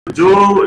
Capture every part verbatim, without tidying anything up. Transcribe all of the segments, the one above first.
जो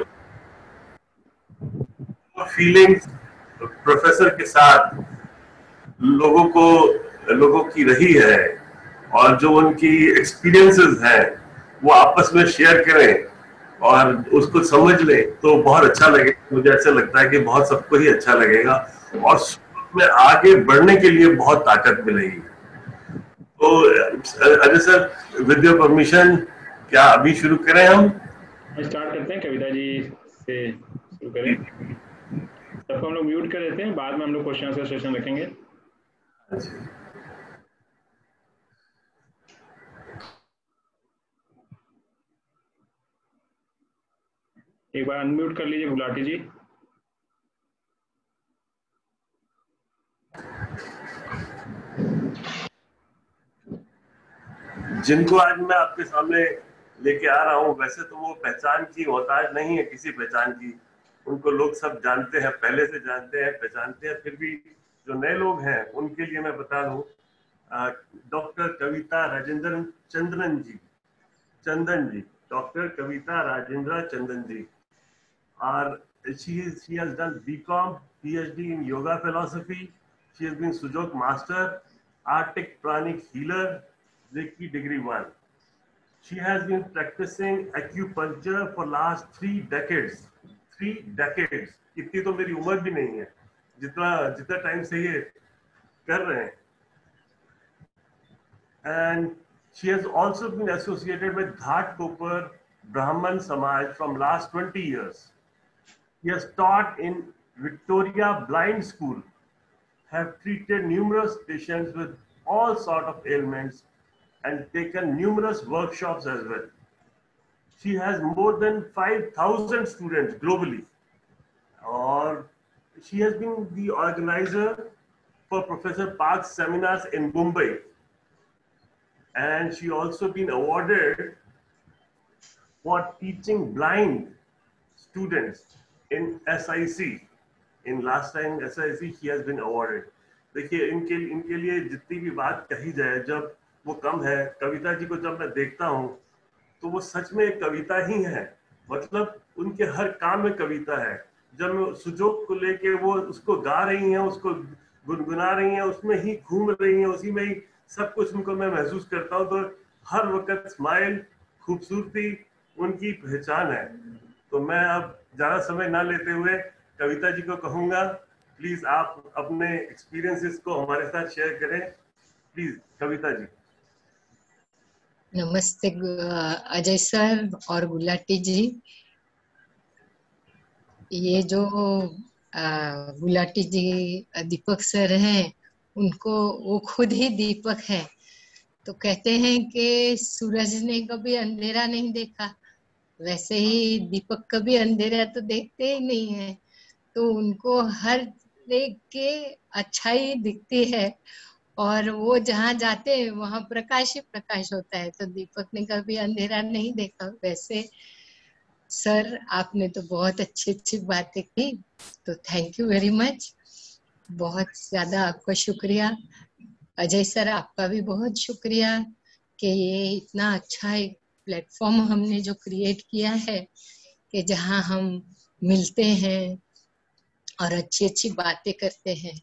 feelings professor के साथ लोगों को लोगों की रही है और जो उनकी एक्सपीरियंसेस हैं वो आपस में शेयर करें और उसको समझ लें तो बहुत अच्छा लगेगा। मुझे ऐसा लगता है कि बहुत सबको ही अच्छा लगेगा और में आगे बढ़ने के लिए बहुत ताकत मिलेगी। तो Ajay sir, with your permission क्या अभी शुरू करें? हम स्टार्ट करते हैं, कविता जी से शुरू करें। सबको हम लोग म्यूट कर देते हैं, बाद में हम लोग क्वेश्चन आंसर सेशन रखेंगे। एक बार अनम्यूट कर लीजिए गुलाटी जी। जिनको आज मैं आपके सामने लेके आ रहा हूँ, वैसे तो वो पहचान की मोहताज नहीं है किसी पहचान की। उनको लोग सब जानते हैं, पहले से जानते हैं, पहचानते हैं। फिर भी जो नए लोग हैं उनके लिए मैं बता दूं, doctor Kavita Rajendra Chandran ji Chandan ji doctor Kavita Rajendra Chandan ji are she is she has done B Com, PhD in Yoga Philosophy. She has been Sujok Master, Arctic Pranic Healer, Reiki Degree One. She has been practicing acupuncture for last three decades. Three decades. इतनी तो मेरी उम्र भी नहीं है जितना जितना time से ये कर रहे हैं. And she has also been associated with Ghatkopar Brahman Samaj from last twenty years. He has taught in Victoria Blind School, have treated numerous patients with all sort of ailments and taken numerous workshops as well. She has more than five thousand students globally. Or she has been the organizer for Professor Park's seminars in Mumbai. And she also been awarded for teaching blind students in S I C. In last time S I C she has been awarded. देखिए इनके इनके लिए जितनी भी बात कही जाए जब वो कम है। कविता जी को जब मैं देखता हूँ तो वो सच में एक कविता ही है, मतलब उनके हर काम में कविता है। जब सुजोग को लेके वो उसको गा रही हैं, उसको गुनगुना रही हैं, उसमें ही घूम रही हैं, उसी में ही सब कुछ उनको मैं महसूस करता हूँ। तो हर वक्त स्माइल, खूबसूरती उनकी पहचान है। तो मैं अब ज्यादा समय ना लेते हुए कविता जी को कहूंगा, प्लीज आप अपने एक्सपीरियंसेस को हमारे साथ शेयर करें। प्लीज कविता जी। नमस्ते अजय सर और गुलाटी जी। ये जो गुलाटी जी दीपक सर हैं, उनको वो खुद ही दीपक है। तो कहते हैं कि सूरज ने कभी अंधेरा नहीं देखा, वैसे ही दीपक कभी अंधेरा तो देखते ही नहीं है। तो उनको हर एक के अच्छाई दिखती है और वो जहाँ जाते हैं वहां प्रकाश ही प्रकाश होता है। तो दीपक ने कभी अंधेरा नहीं देखा। वैसे सर आपने तो बहुत अच्छी अच्छी बातें की, तो थैंक यू वेरी मच। बहुत ज्यादा आपका शुक्रिया। अजय सर आपका भी बहुत शुक्रिया कि ये इतना अच्छा एक प्लेटफॉर्म हमने जो क्रिएट किया है कि जहाँ हम मिलते हैं और अच्छी अच्छी बातें करते हैं।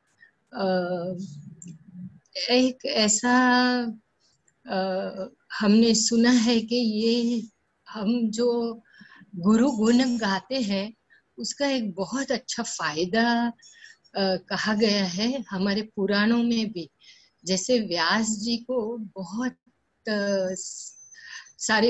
एक ऐसा आ, हमने सुना है कि ये हम जो गुरु गुण गाते हैं उसका एक बहुत अच्छा फायदा आ, कहा गया है हमारे पुराणों में भी। जैसे व्यास जी को बहुत आ, सारे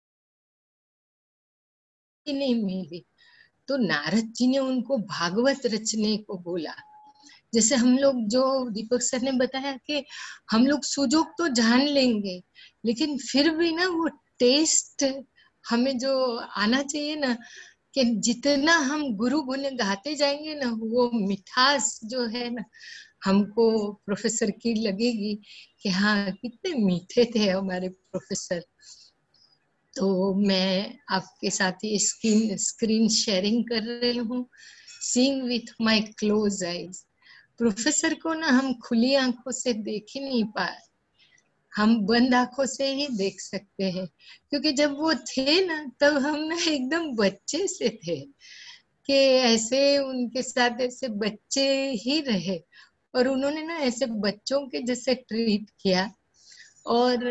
नहीं मिली तो नारद जी ने उनको भागवत रचने को बोला। जैसे हम लोग जो दीपक सर ने बताया कि हम लोग सुजोग तो जान लेंगे, लेकिन फिर भी ना वो टेस्ट हमें जो आना चाहिए ना, कि जितना हम गुरु गुण गाते जाएंगे ना वो मिठास जो है ना हमको प्रोफेसर की लगेगी कि हाँ कितने मीठे थे हमारे प्रोफेसर। तो मैं आपके साथ ही स्क्रीन स्क्रीन शेयरिंग कर रही हूँ, seeing with my close eyes. Professor को ना हम खुली आंखों से देख ही नहीं पाए, हम बंद आंखों से ही देख सकते हैं, क्योंकि जब वो थे ना तब हम ना एकदम बच्चे से थे कि ऐसे उनके साथ ऐसे बच्चे ही रहे, और उन्होंने ना ऐसे बच्चों के जैसे ट्रीट किया। और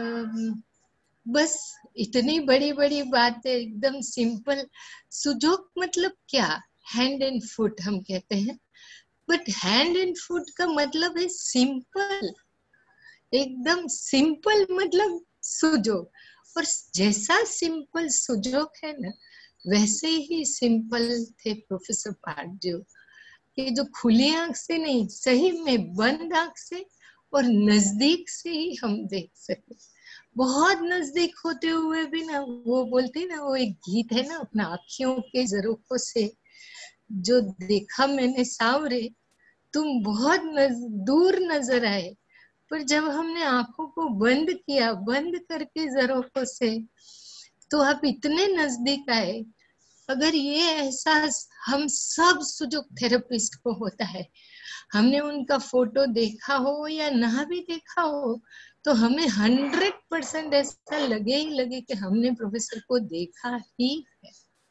बस इतनी बड़ी बड़ी बातें, एकदम सिंपल। सुजोक मतलब क्या, हैंड एंड फुट हम कहते हैं, बट हैंड एंड फुट का मतलब है सिंपल, एकदम सिंपल मतलब सुजोक। और जैसा सिंपल सुजोक है ना, वैसे ही सिंपल थे प्रोफेसर पाटजू, कि जो खुली आंख से नहीं, सही में बंद आंख से और नजदीक से ही हम देख सके। बहुत नजदीक होते हुए भी ना, वो बोलते ना, वो एक गीत है ना, अपना आँखियों के झरोखों से जो देखा मैंने सांवरे, तुम बहुत नज, दूर नजर आए, पर जब हमने आंखों को बंद किया, बंद करके झरोखों से, तो आप इतने नजदीक आए। अगर ये एहसास हम सब सुजोक थेरेपिस्ट को होता है, हमने उनका फोटो देखा हो या ना भी देखा हो, तो हमें हंड्रेड परसेंट ऐसा लगे ही लगे कि हमने प्रोफेसर को देखा ही है।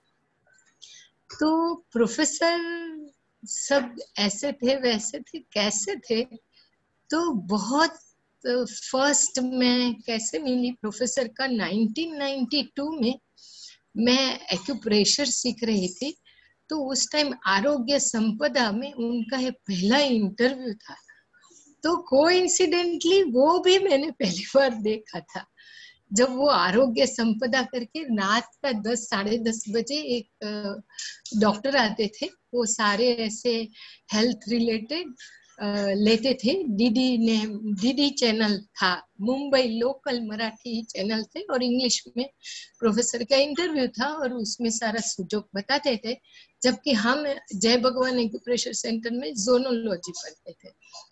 तो प्रोफेसर सब ऐसे थे, वैसे थे, कैसे थे, तो बहुत फर्स्ट में कैसे मिली प्रोफेसर का, नाइनटीन नाइंटी टू में मैं एक्यूप्रेशर सीख रही थी, तो उस टाइम आरोग्य संपदा में उनका ये पहला इंटरव्यू था। तो कोइंसिडेंटली वो भी मैंने पहली बार देखा था, जब वो आरोग्य संपदा करके रात का दस साढ़े दस बजे एक डॉक्टर आते थे, वो सारे ऐसे हेल्थ रिलेटेड लेते थे। डीडी ने डीडी चैनल था, मुंबई लोकल मराठी चैनल थे, और इंग्लिश में प्रोफेसर का इंटरव्यू था, और उसमें सारा सुजोक बताते थे, जबकि हम जय भगवान एक्यूप्रेशर सेंटर में जोनोलॉजी पढ़ते थे।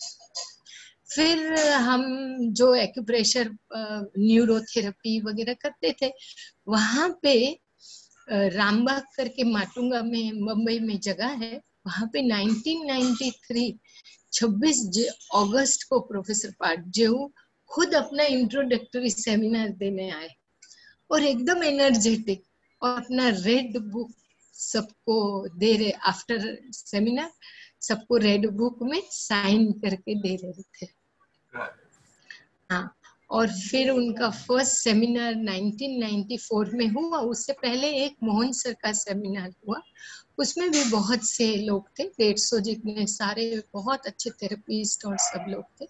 फिर हम जो एक्यूप्रेशर न्यूरोथेरेपी वगैरह करते थे, वहां पे रामबाग करके माटुंगा में मुंबई में जगह है, वहां पे नाइनटीन नाइंटी थ्री छब्बीस अगस्त को प्रोफेसर पाटजू खुद अपना इंट्रोडक्टरी सेमिनार देने आए, और एकदम एनर्जेटिक, और अपना रेड बुक सबको दे रहे, आफ्टर सेमिनार सबको रेड बुक में साइन करके दे रहे थे। हाँ, और फिर उनका first seminar nineteen ninety four में हुआ। उससे पहले एक मोहन सर का सेमिनार हुआ, उसमें भी बहुत से लोग थे, डेढ़ सौ जितने, सारे बहुत अच्छे थेरेपिस्ट और सब लोग थे।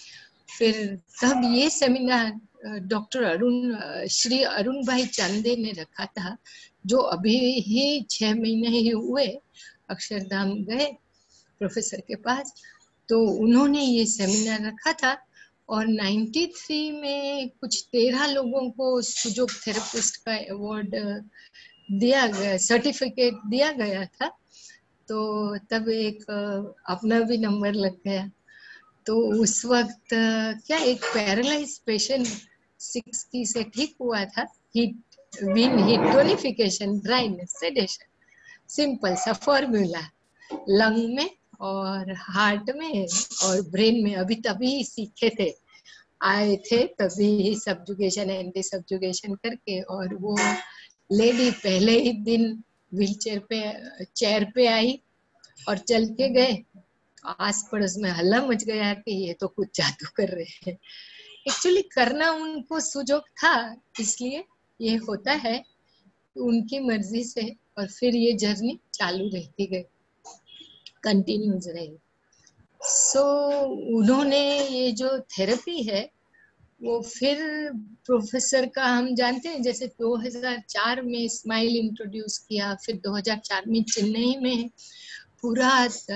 फिर तब ये सेमिनार डॉक्टर अरुण श्री अरुण भाई चांदे ने रखा था, जो अभी ही छह महीने ही हुए अक्षरधाम गए प्रोफेसर के पास, तो उन्होंने ये सेमिनार रखा था। और तिरानवे में कुछ तेरह लोगों को सुजोक थेरेपिस्ट का अवार्ड दिया गया, सर्टिफिकेट दिया गया था। तो तब एक अपना भी नंबर लग गया। तो उस वक्त क्या, एक पैरालाइज पेशेंट सिक्सटी से ठीक हुआ था, heat wind heat tonification dryness sedation, simple सा फॉर्मूला, लंग में और हार्ट में और ब्रेन में अभी तभी सीखे थे, आए थे तभी सब्जुगेशन एंटी सब्जुगेशन करके। और वो लेडी पहले ही दिन व्हीलचेयर पे चेयर पे आई और चल के गए, आस पड़ोस में हल्ला मच गया कि ये तो कुछ जादू कर रहे हैं। एक्चुअली करना उनको सुजोक था, इसलिए ये होता है उनकी मर्जी से। और फिर ये जर्नी चालू रहती गई, कंटिन्यूज रही। सो so, उन्होंने ये जो थेरेपी है वो फिर प्रोफेसर का हम जानते हैं, जैसे दो हज़ार चार में स्माइल इंट्रोड्यूस किया, फिर दो हज़ार चार में चेन्नई में पूरा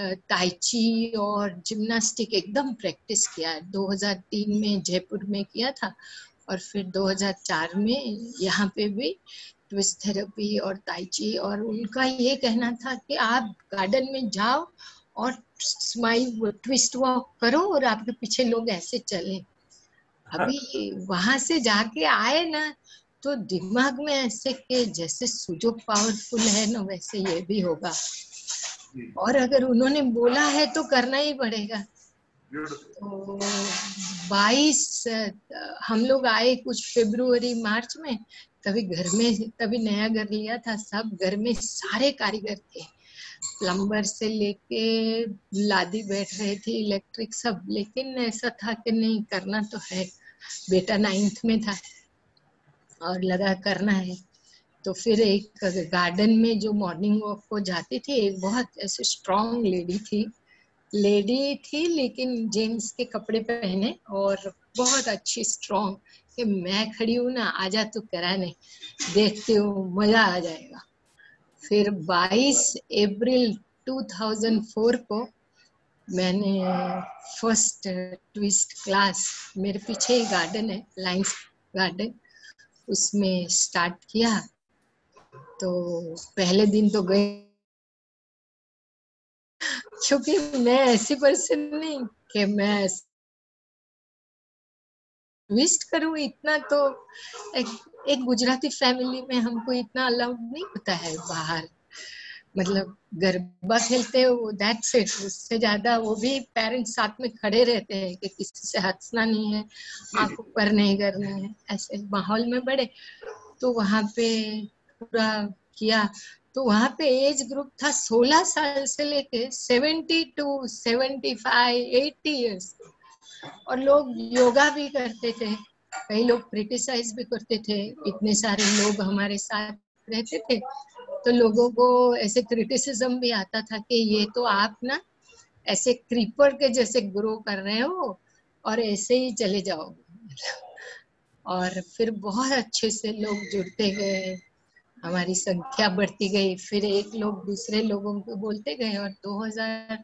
ताइची और जिम्नास्टिक एकदम प्रैक्टिस किया, दो हज़ार तीन में जयपुर में किया था, और फिर दो हज़ार चार में यहाँ पे भी ट्विस्ट थेरेपी और ताइची। और उनका ये कहना था कि आप गार्डन में जाओ और स्माइल ट्विस्ट वॉक करो और आपके पीछे लोग ऐसे चलें। अभी वहां से जाके आए ना, तो दिमाग में ऐसे कि जैसे सुजोक पावरफुल है ना, वैसे ये भी होगा, और अगर उन्होंने बोला है तो करना ही पड़ेगा। तो बाईस हम लोग आए कुछ फरवरी मार्च में, तभी घर में तभी नया घर लिया था, सब घर में सारे कारीगर थे, प्लम्बर से लेके लादी बैठ रहे थे, इलेक्ट्रिक सब। लेकिन ऐसा था कि नहीं करना तो है, बेटा नाइन्थ में था और लगा करना है। तो फिर एक गार्डन में जो मॉर्निंग वॉक को जाती थी, एक बहुत ऐसे स्ट्रॉन्ग लेडी थी लेडी थी लेकिन जेंट्स के कपड़े पहने और बहुत अच्छी स्ट्रॉन्ग, कि मैं खड़ी हूँ ना, आजा तू कराने, देखते हो मजा आ जाएगा। फिर बाईस अप्रैल दो हज़ार चार को मैंने फर्स्ट ट्विस्ट क्लास, मेरे पीछे ही गार्डन है लाइन्स गार्डन, उसमें स्टार्ट किया। तो पहले दिन तो गए, क्योंकि मैं ऐसी पर्सन नहीं कि मैं ट्विस्ट करूँ इतना, तो एक, एक गुजराती फैमिली में हमको इतना अलाउड नहीं होता है बाहर, मतलब गरबा खेलते हो दैट्स इट, उससे ज्यादा वो भी पेरेंट्स साथ में खड़े रहते हैं कि किसी से हंसना नहीं है, आंख ऊपर नहीं करना है, ऐसे माहौल में बड़े। तो वहाँ पे पूरा किया। तो वहाँ पे एज ग्रुप था सोलह साल से लेके seventy two seventy five eighty years, और लोग योगा भी करते थे, कई लोग क्रिटिसाइज भी करते थे, इतने सारे लोग हमारे साथ रहते थे। तो लोगों को ऐसे क्रिटिसिज्म भी आता था कि ये तो आप ना ऐसे क्रीपर के जैसे ग्रो कर रहे हो और ऐसे ही चले जाओगे। और फिर बहुत अच्छे से लोग जुड़ते गए, हमारी संख्या बढ़ती गई, फिर एक लोग दूसरे लोगों को बोलते गए, और दो हज़ार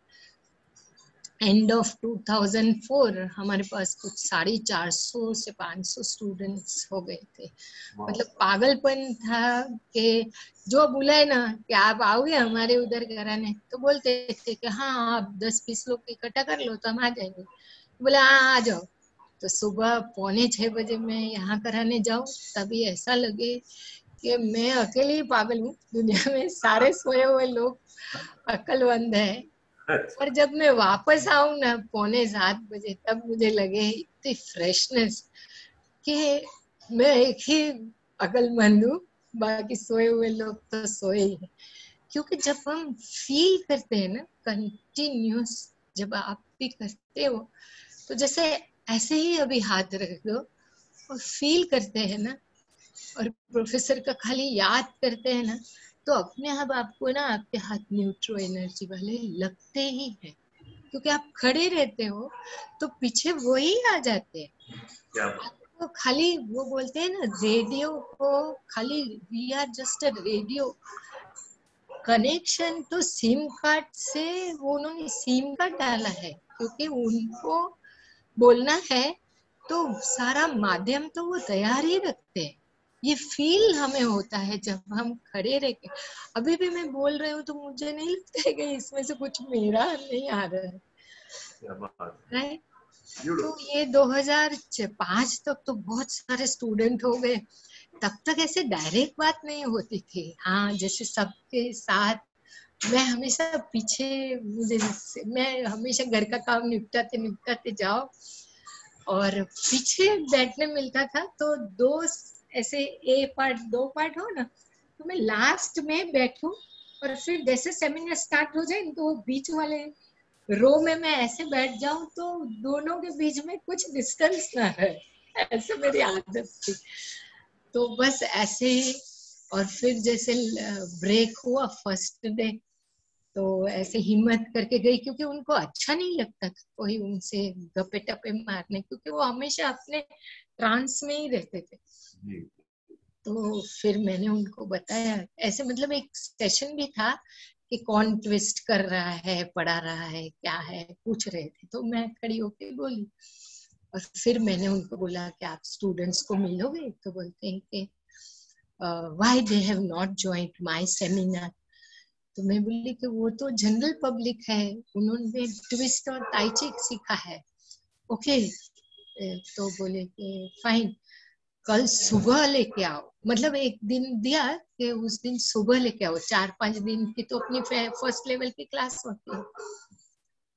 एंड ऑफ दो हज़ार चार हमारे पास कुछ साढ़े चार सौ से पाँच सौ स्टूडेंट्स हो गए थे। मतलब पागलपन था कि जो बुलाए ना कि आप आओगे हमारे उधर कराने, तो बोलते थे कि हाँ आप दस बीस लोग इकट्ठा कर लो तो हम आ जाएंगे। बोले हाँ आ जाओ। तो सुबह पौने छह बजे मैं यहाँ कराने जाऊँ, तभी ऐसा लगे कि मैं अकेले ही पागल हूँ, दुनिया में सारे सोए हुए लोग अक्लमंद है। और जब मैं वापस आऊं ना पौने सात बजे, तब मुझे लगे इतनी फ्रेशनेस कि मैं एक ही अक्लमंद हूँ, बाकी सोए हुए लोग तो सोए ही हैं। क्योंकि जब हम फील करते हैं ना कंटिन्यूस, जब आप भी करते हो, तो जैसे ऐसे ही अभी हाथ रख दो और फील करते हैं ना, और प्रोफेसर का खाली याद करते हैं ना, तो अपने आप आपको ना आपके हाथ न्यूट्रो एनर्जी वाले लगते ही हैं, क्योंकि आप खड़े रहते हो तो पीछे वो ही आ जाते हैं। तो खाली वो बोलते हैं ना रेडियो को, खाली we are just a radio connection. तो सिम कार्ड से वो उन्होंने सिम कार्ड डाला है, क्योंकि उनको बोलना है तो सारा माध्यम तो वो तैयार ही रखते हैं। ये फील हमें होता है जब हम खड़े रह के, अभी भी मैं बोल रही हूँ तो मुझे नहीं लगता है कि इसमें से कुछ मेरा नहीं आ रहा है, राइट। तो ये दो हज़ार पाँच तक तो बहुत सारे स्टूडेंट हो गए। तब तक ऐसे डायरेक्ट बात नहीं होती थी, हाँ जैसे सबके साथ मैं हमेशा पीछे, मुझे मैं हमेशा घर का काम निपटाते निपटाते जाओ और पीछे बैठने मिलता था। तो दो ऐसे ए पार्ट दो पार्ट हो ना, तो मैं लास्ट में बैठूं और फिर जैसे सेमिनार स्टार्ट हो जाए तो बीच वाले रो में मैं ऐसे बैठ जाऊं तो दोनों के बीच में कुछ डिस्टेंस ना रहे, ऐसे मेरी आदत थी। तो बस ऐसे ही, और फिर जैसे ब्रेक हुआ फर्स्ट डे, तो ऐसे हिम्मत करके गई, क्योंकि उनको अच्छा नहीं लगता था कोई उनसे गप्पे टप्पे मारने, क्योंकि वो हमेशा अपने ट्रांस में ही रहते थे। तो फिर मैंने उनको बताया ऐसे, मतलब एक सेशन भी था कि कौन ट्विस्ट कर रहा है, पढ़ा रहा है, क्या है, पूछ रहे थे। तो मैं खड़ी होके बोली, और फिर मैंने उनको बोला कि आप स्टूडेंट्स को मिलोगे? तो बोलते हैं कि why they have not joined my seminar. तो मैं बोली कि वो तो जनरल पब्लिक है, उन्होंने ट्विस्ट और ताई ची सीखा है। ओके, तो बोले कि फाइन, कल सुबह लेके आओ, मतलब एक दिन दिया कि उस दिन सुबह लेके आओ, चार पांच दिन की तो अपनी फर्स्ट लेवल की क्लास होती है।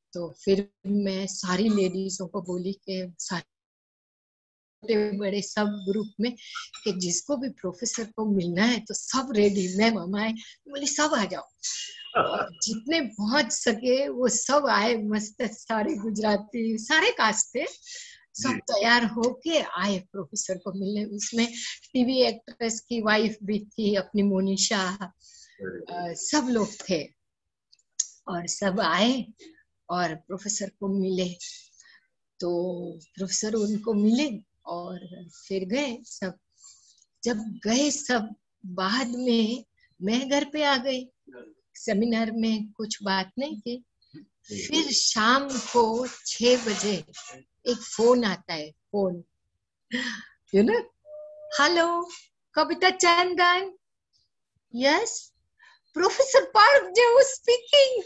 तो फिर मैं सारी लेडीजों को बोली कि सारे बड़े सब ग्रुप में कि जिसको भी प्रोफेसर को मिलना है तो सब रेडी, मैं मामा है, बोली सब आ जाओ। और जितने पहुंच सके वो सब आए, मस्त सारे गुजराती सारे कास्ट थे, सब तैयार होके आए प्रोफेसर को मिलने। उसमें टीवी एक्ट्रेस की वाइफ भी थी अपनी मोनिशा, सब लोग थे और सब आए और प्रोफेसर को मिले। तो प्रोफेसर उनको मिले और फिर गए सब। जब गए सब बाद में मैं घर पे आ गई, सेमिनार में कुछ बात नहीं की। फिर शाम को छह बजे एक फोन आता है, phone you know, hello Kavita Chandan, yes professor Park J speaking.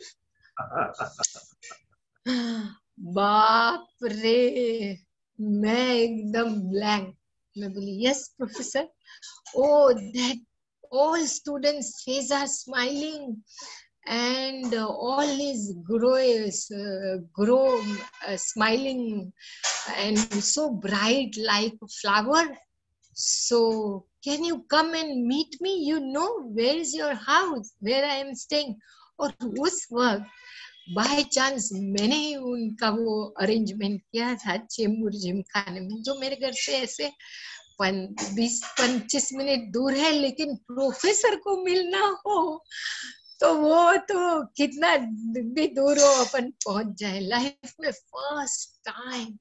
बाप रे, मैं एकदम ब्लैंक। मैं बोली yes professor. Oh that all students' faces are smiling and uh, all his grow is uh, grow uh, smiling and so bright like a flower. So can you come and meet me? You know where is your house, where I am staying? और उस वक्त by chance मैंने ही उनका वो arrangement किया था Chembur gym खाने में, जो मेरे घर से ऐसे बीस पच्चीस मिनट दूर है, लेकिन प्रोफेसर को मिलना हो तो वो तो कितना भी दूर हो अपन पहुंच जाए। लाइफ में फर्स्ट टाइम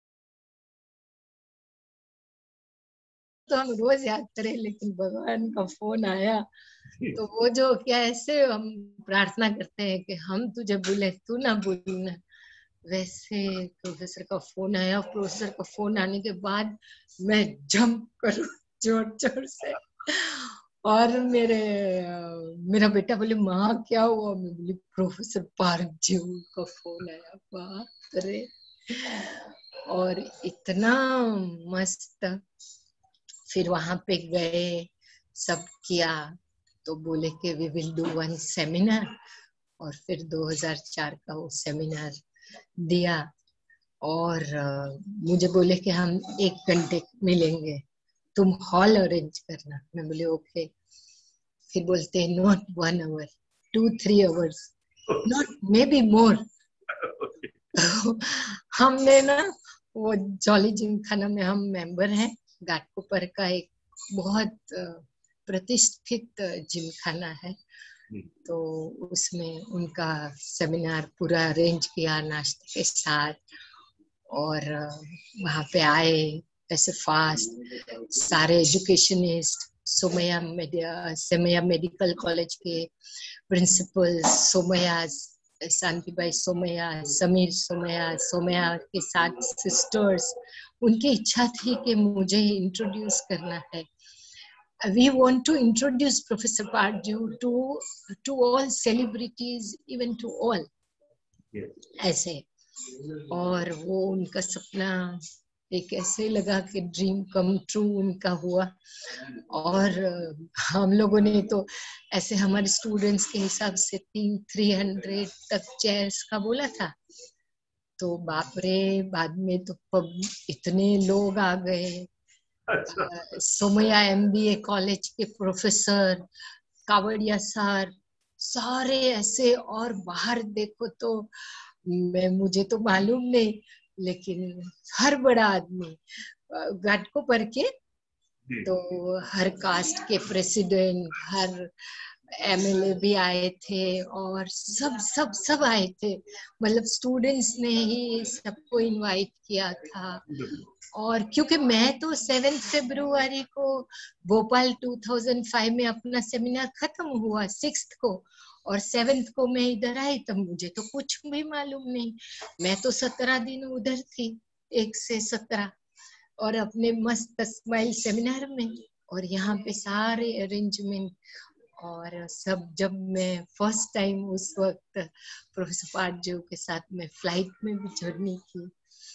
तो हम रोज याद करें, लेकिन भगवान का फोन आया तो वो जो क्या ऐसे हम प्रार्थना करते हैं कि हम तुझे भूले तू ना भूलना, वैसे प्रोफेसर का फोन आया। प्रोफेसर का फोन आने के बाद मैं जंप करूं जोर जोर से, और मेरे मेरा बेटा बोले माँ क्या हुआ? मैं बोली प्रोफेसर पार्क जी का फोन आया। बाप रे, और इतना मस्त। फिर वहां पे गए, सब किया, तो बोले कि we will do one seminar. और फिर दो हज़ार चार का वो सेमिनार दिया और uh, मुझे बोले कि हम एक घंटे मिलेंगे, तुम हॉल अरेंज करना। मैं बोले ओके। फिर बोलते हैं not one hour, two three hours, not maybe more. हमने ना वो जॉली जिम खाना में हम मेंबर हैं, घाटकोपर का एक बहुत प्रतिष्ठित जिम खाना है, तो उसमें उनका सेमिनार पूरा अरेंज किया नाश्ते के साथ। और वहाँ पे आए ऐसे फास्ट सारे educationist, Somaiya Somaiya medical college के प्रिंसिपल, सोमया शांतिबाई सोमया, समीर सोमया, सोमया के साथ सिस्टर्स, उनकी इच्छा थी कि मुझे इंट्रोड्यूस करना है। We want to introduce Professor Pardew to to all celebrities, even to all. Yes. ऐसे, और वो उनका सपना एक ऐसे लगा कि ड्रीम कम ट्रू उनका हुआ। और हम लोगों ने तो ऐसे हमारे स्टूडेंट्स के हिसाब से तीन थ्री हंड्रेड तक चेयर्स का बोला था, तो बाप रे बाद में तो पब इतने लोग आ गए। अच्छा। सोमया एमबीए कॉलेज के प्रोफेसर, कावड़िया सर, सारे ऐसे। और बाहर देखो तो मैं मुझे तो मालूम नहीं, लेकिन हर बड़ा आदमी घाटकोपर के, तो हर कास्ट के प्रेसिडेंट, हर एमएलए भी आए थे और सब सब सब आए थे। मतलब स्टूडेंट्स ने ही सबको इनवाइट किया था। और क्योंकि मैं तो सेवेंथ फरवरी को भोपाल दो हज़ार पाँच में अपना सेमिनार खत्म हुआ सिक्स्थ को, और सेवेंथ को मैं इधर आई, तब मुझे तो कुछ भी मालूम नहीं। मैं तो सत्रह दिन उधर थी, एक से सत्रह, और अपने मस्त स्माइल सेमिनार में, और यहाँ पे सारे अरेंजमेंट और सब। जब मैं फर्स्ट टाइम उस वक्त प्रोफेसर पार्डेw के साथ में फ्लाइट में भी जर्नी की,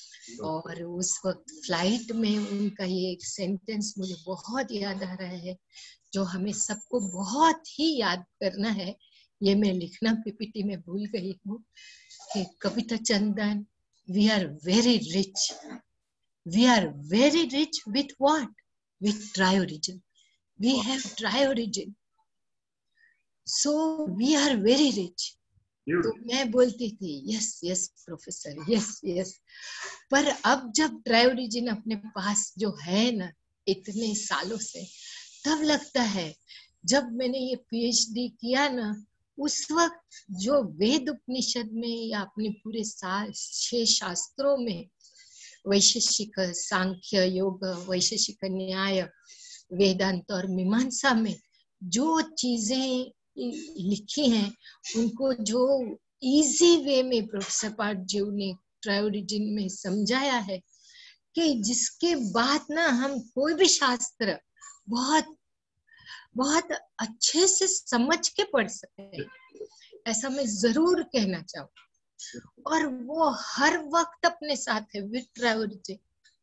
और उस वक्त फ्लाइट में उनका ये एक सेंटेंस मुझे बहुत याद आ रहा है, जो हमें सबको बहुत ही याद करना है, ये मैं लिखना पीपीटी में भूल गई हूँ कि Kavita Chandan, we are very rich, we are very rich with what? With tri origin. We have tri origin, so we are very rich. तो मैं बोलती थी yes yes professor, yes yes. पर अब जब ट्राई ओरिजिन अपने पास जो है ना इतने सालों से, तब लगता है, जब मैंने ये पीएचडी किया ना, उस वक्त जो वेद उपनिषद में या अपने पूरे छह शास्त्रों में, वैशेषिक, सांख्य, योग, वैशेषिक न्याय, वेदांत और मीमांसा में जो चीजें लिखी हैं, उनको जो इजी वे में प्रोफेसर पाठ जी ने ट्राई ओरिजिन में समझाया है कि जिसके बाद ना हम कोई भी शास्त्र बहुत बहुत अच्छे से समझ के पढ़ सके, ऐसा मैं जरूर कहना चाहूँ. और वो हर वक्त अपने साथ है विद ट्राई ओरिजिन.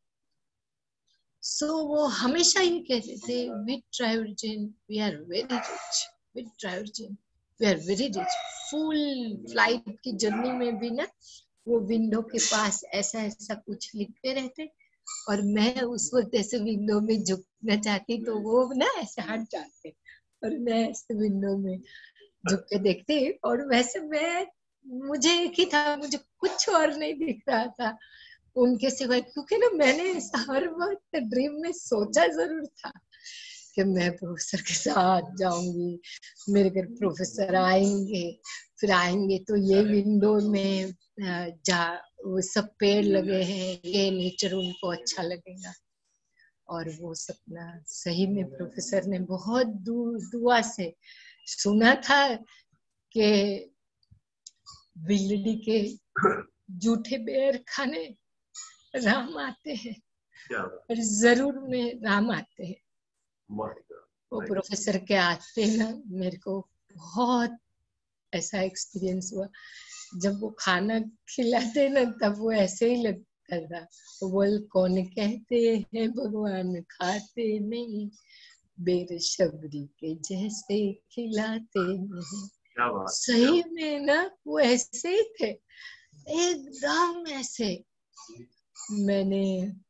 सो वो हमेशा ये कहते थे, with tri origin we are very rich, with tri origin we are very rich. Full flight की जर्नी में भी ना वो विंडो के पास ऐसा ऐसा कुछ लिखते रहते, और मैं उस वक्त ऐसे विंडो में झुकना चाहती तो वो ना ऐसे हट जाते, और मैं ऐसे विंडो में झुक के देखती. और वैसे मैं, मुझे एक ही था, मुझे कुछ और नहीं दिख रहा था उनके सिवाय, क्योंकि ना मैंने हर वक्त ड्रीम में सोचा जरूर था कि मैं प्रोफेसर के साथ जाऊंगी, मेरे घर प्रोफेसर आएंगे, फिर आएंगे तो ये विंडो में जा वो सब पेड़ लगे हैं, ये नेचर उनको अच्छा लगेगा. और वो सपना सही में प्रोफेसर ने बहुत दूर दुआ से सुना था कि बिल्ली के जूठे बेर खाने राम आते हैं, और जरूर में राम आते हैं. वो प्रोफेसर के आते ना, मेरे को बहुत ऐसा एक्सपीरियंस हुआ. जब वो खाना खिलाते ना, तब वो ऐसे ही लगता था, बोल कौन कहते हैं भगवान खाते नहीं, बेर शबरी के जैसे खिलाते नहीं. सही में ना वो ऐसे ही थे, एकदम ऐसे. मैंने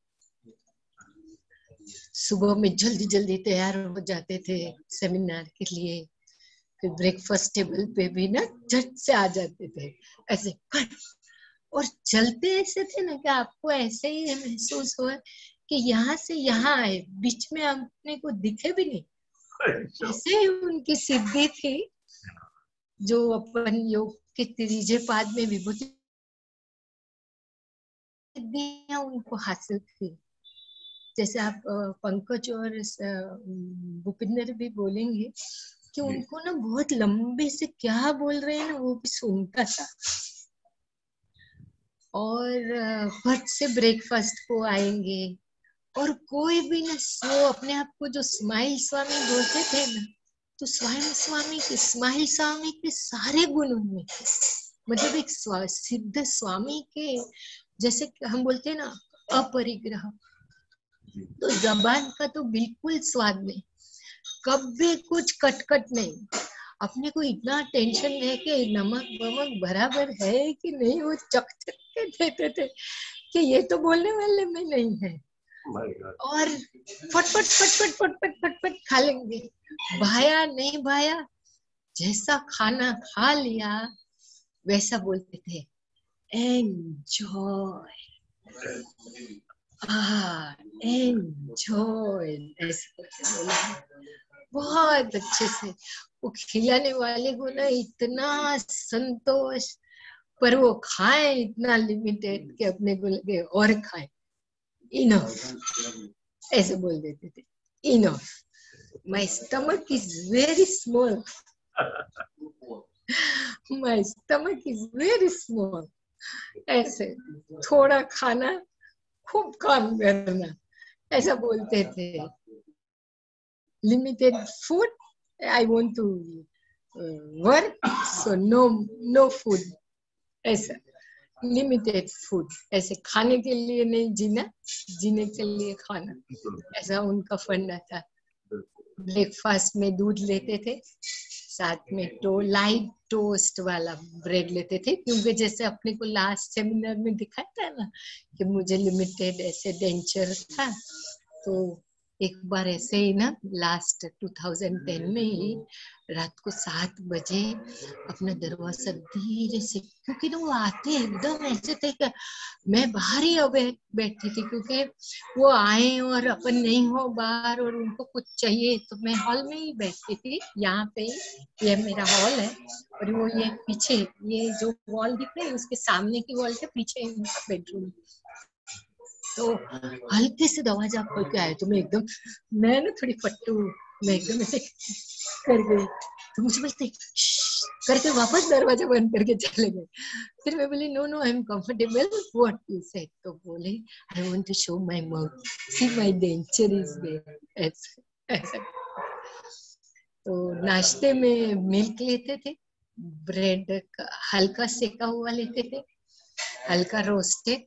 सुबह में जल्दी जल्दी तैयार हो जाते थे सेमिनार के लिए, फिर ब्रेकफास्ट टेबल पे भी ना झट से आ जाते थे ऐसे, और चलते ऐसे थे ना कि आपको ऐसे ही महसूस हुआ कि यहाँ से यहाँ आए, बीच में अपने को दिखे भी नहीं. ऐसे ही उनकी सिद्धि थी जो अपन योग के त्रिजे पाद में विभूति सिद्धियां उनको हासिल थी. जैसे आप पंकज और भूपिंदर भी बोलेंगे कि उनको ना बहुत लंबे से क्या बोल रहे हैं ना वो भी सुनता था. और फट से ब्रेकफास्ट को आएंगे, और कोई भी ना वो अपने आप को जो स्माइल स्वामी बोलते थे ना, तो स्वामी स्वामी के स्माइल स्वामी के सारे गुण उनमें थे. मतलब एक सिद्ध स्वामी के जैसे हम बोलते हैं ना अपरिग्रह, तो जबान का तो बिल्कुल स्वाद नहीं, कभी कुछ कटकट नहीं. अपने को इतना टेंशन है कि नमक वमक बराबर है कि नहीं, वो चक चक के देते थे कि ये तो बोलने वाले में नहीं है. और फटफट फटफट फटफट फटफट खा लेंगे, भाया नहीं भाया, जैसा खाना खा लिया वैसा बोलते थे एंजॉय, ah enjoy, ऐसे बहुत अच्छे से. वो खिलाने वाले को ना इतना संतोष, पर वो खाए इतना लिमिटेड कि अपने को लगे और खाए. इनफ ऐसे बोल देते थे, enough, my stomach is very small, my stomach is very small. ऐसे थोड़ा खाना, खूब काम करना, ऐसा बोलते थे. Limited food, I want to work, so no no food. ऐसा लिमिटेड फूड, ऐसे खाने के लिए नहीं जीना, जीने के लिए खाना, ऐसा उनका फंडा था. ब्रेकफास्ट में दूध लेते थे, साथ में टो लाइट टोस्ट वाला ब्रेड लेते थे, क्योंकि जैसे अपने को लास्ट सेमिनार में दिखाया था ना कि मुझे लिमिटेड ऐसे डेंचर था, तो एक बार ऐसे ही ना लास्ट टू थाउजेंड टेन में ही रात को सात बजे अपना दरवाजा धीरे से, क्योंकि ना वो आते एकदम ऐसे थे कि मैं बाहर ही अब बैठी थी, क्योंकि वो आए और अपन नहीं हो बाहर और उनको कुछ चाहिए, तो मैं हॉल में ही बैठी थी, यहाँ पे ही, ये मेरा हॉल है और वो ये पीछे ये जो वॉल दिख रही है उसके सामने की वॉल के पीछे उनका बेडरूम, तो हल्के से दरवाजा खोल के आए, तो मैं एकदम मैं ना थोड़ी फट्टू, मैं एकदम ऐसे कर गई, तो मुझे बोलते करके वापस दरवाजा बंद करके चले गए। फिर मैं बोली no no I am comfortable, what you said, तो बोले I want to show my mouth, see my denture is there, ऐसा। तो नाश्ते में मिल्क लेते थे, ब्रेड हल्का सेका हुआ लेते थे, हल्का रोस्टेड,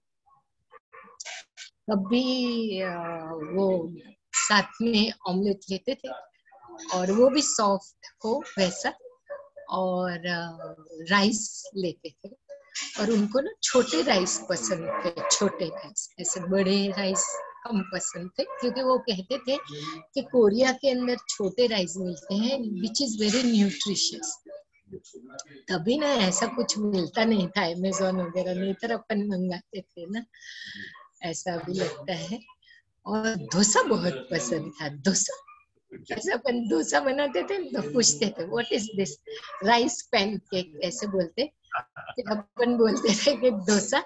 कभी वो साथ में ऑमलेट लेते थे और वो भी सॉफ्ट हो वैसा, और राइस लेते थे, और उनको ना छोटे राइस पसंद थे, छोटे राइस, ऐसे बड़े राइस कम पसंद थे, क्योंकि वो कहते थे कि कोरिया के अंदर छोटे राइस मिलते हैं विच इज वेरी न्यूट्रिशियस। तभी ना ऐसा कुछ मिलता नहीं था अमेज़न वगैरह, नहीं तो अपन मंगाते थे ना, ऐसा भी लगता है। और डोसा बहुत पसंद था, डोसा ऐसा अपन डोसा बनाते थे तो पूछते थे what is this, rice pancake ऐसे बोलते, अपन बोलते थे कि डोसा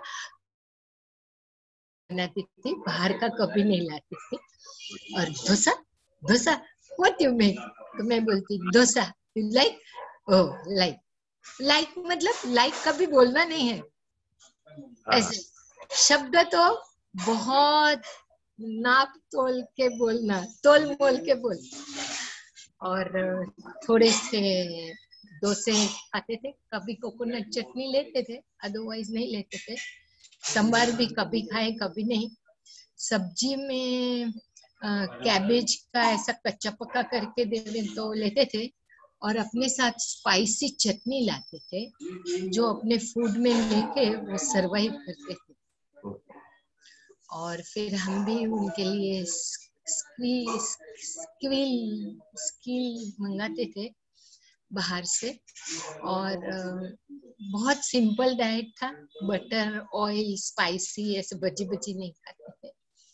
बनाती थी, बाहर का कभी नहीं लाती थी। और dosa dosa what you make, तो मैं बोलती dosa, you like, oh like, like मतलब लाइक कभी बोलना नहीं है, ऐसे शब्द तो बहुत नाप तोल के बोलना, तोल मोल के बोल। और थोड़े से डोसे खाते थे, कभी कोकोनट चटनी लेते थे, अदरवाइज नहीं लेते थे। सांभर भी कभी खाए कभी नहीं। सब्जी में कैबेज का ऐसा कच्चा पक्का करके दे दे तो लेते थे, और अपने साथ स्पाइसी चटनी लाते थे जो अपने फूड में लेके वो सरवाइव करते थे। और फिर हम भी उनके लिए स्क्वील स्क्वील स्कील मंगाते थे बाहर से, और बहुत सिंपल डाइट था, बटर ऑयल स्पाइसी ऐसे बची बची नहीं खाते थे,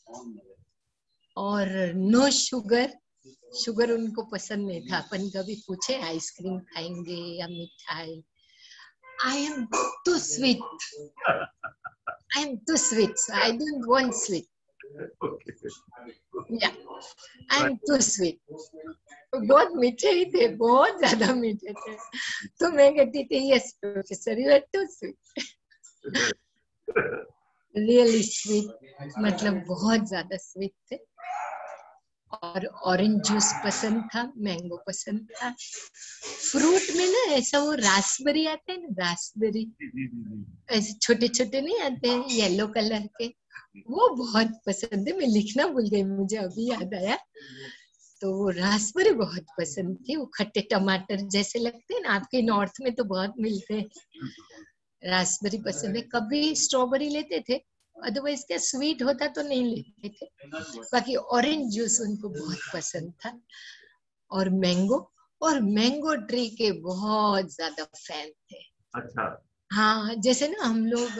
और नो शुगर, शुगर उनको पसंद नहीं था। अपन कभी पूछे आइसक्रीम खाएंगे या मिठाई, I am too sweet, I am too sweet, so I don't want sweet. Yeah, I am too sweet. बहुत मीठे ही थे, बहुत ज्यादा मीठे थे, तो मैं कहती थी yes professor you are too sweet, really sweet, मतलब बहुत ज्यादा स्वीट थे। और ऑरेंज जूस पसंद था, मैंगो पसंद था। फ्रूट में ना ऐसा वो रास्पबेरी आते हैं ना, रास्पबेरी ऐसे छोटे छोटे नहीं आते हैं येलो कलर के, वो बहुत पसंद है। मैं लिखना भूल गई, मुझे अभी याद आया। तो वो रास्पबेरी बहुत पसंद थी, वो खट्टे टमाटर जैसे लगते हैं ना, आपके नॉर्थ में तो बहुत मिलते हैं। रास्पबेरी पसंद है। कभी स्ट्रॉबेरी लेते थे, अदरवाइज क्या स्वीट होता तो नहीं लेते थे। बाकी ऑरेंज जूस उनको बहुत पसंद था। और मैंगो, और मैंगो ट्री के बहुत ज्यादा फैन थे। अच्छा। हाँ, जैसे ना हम लोग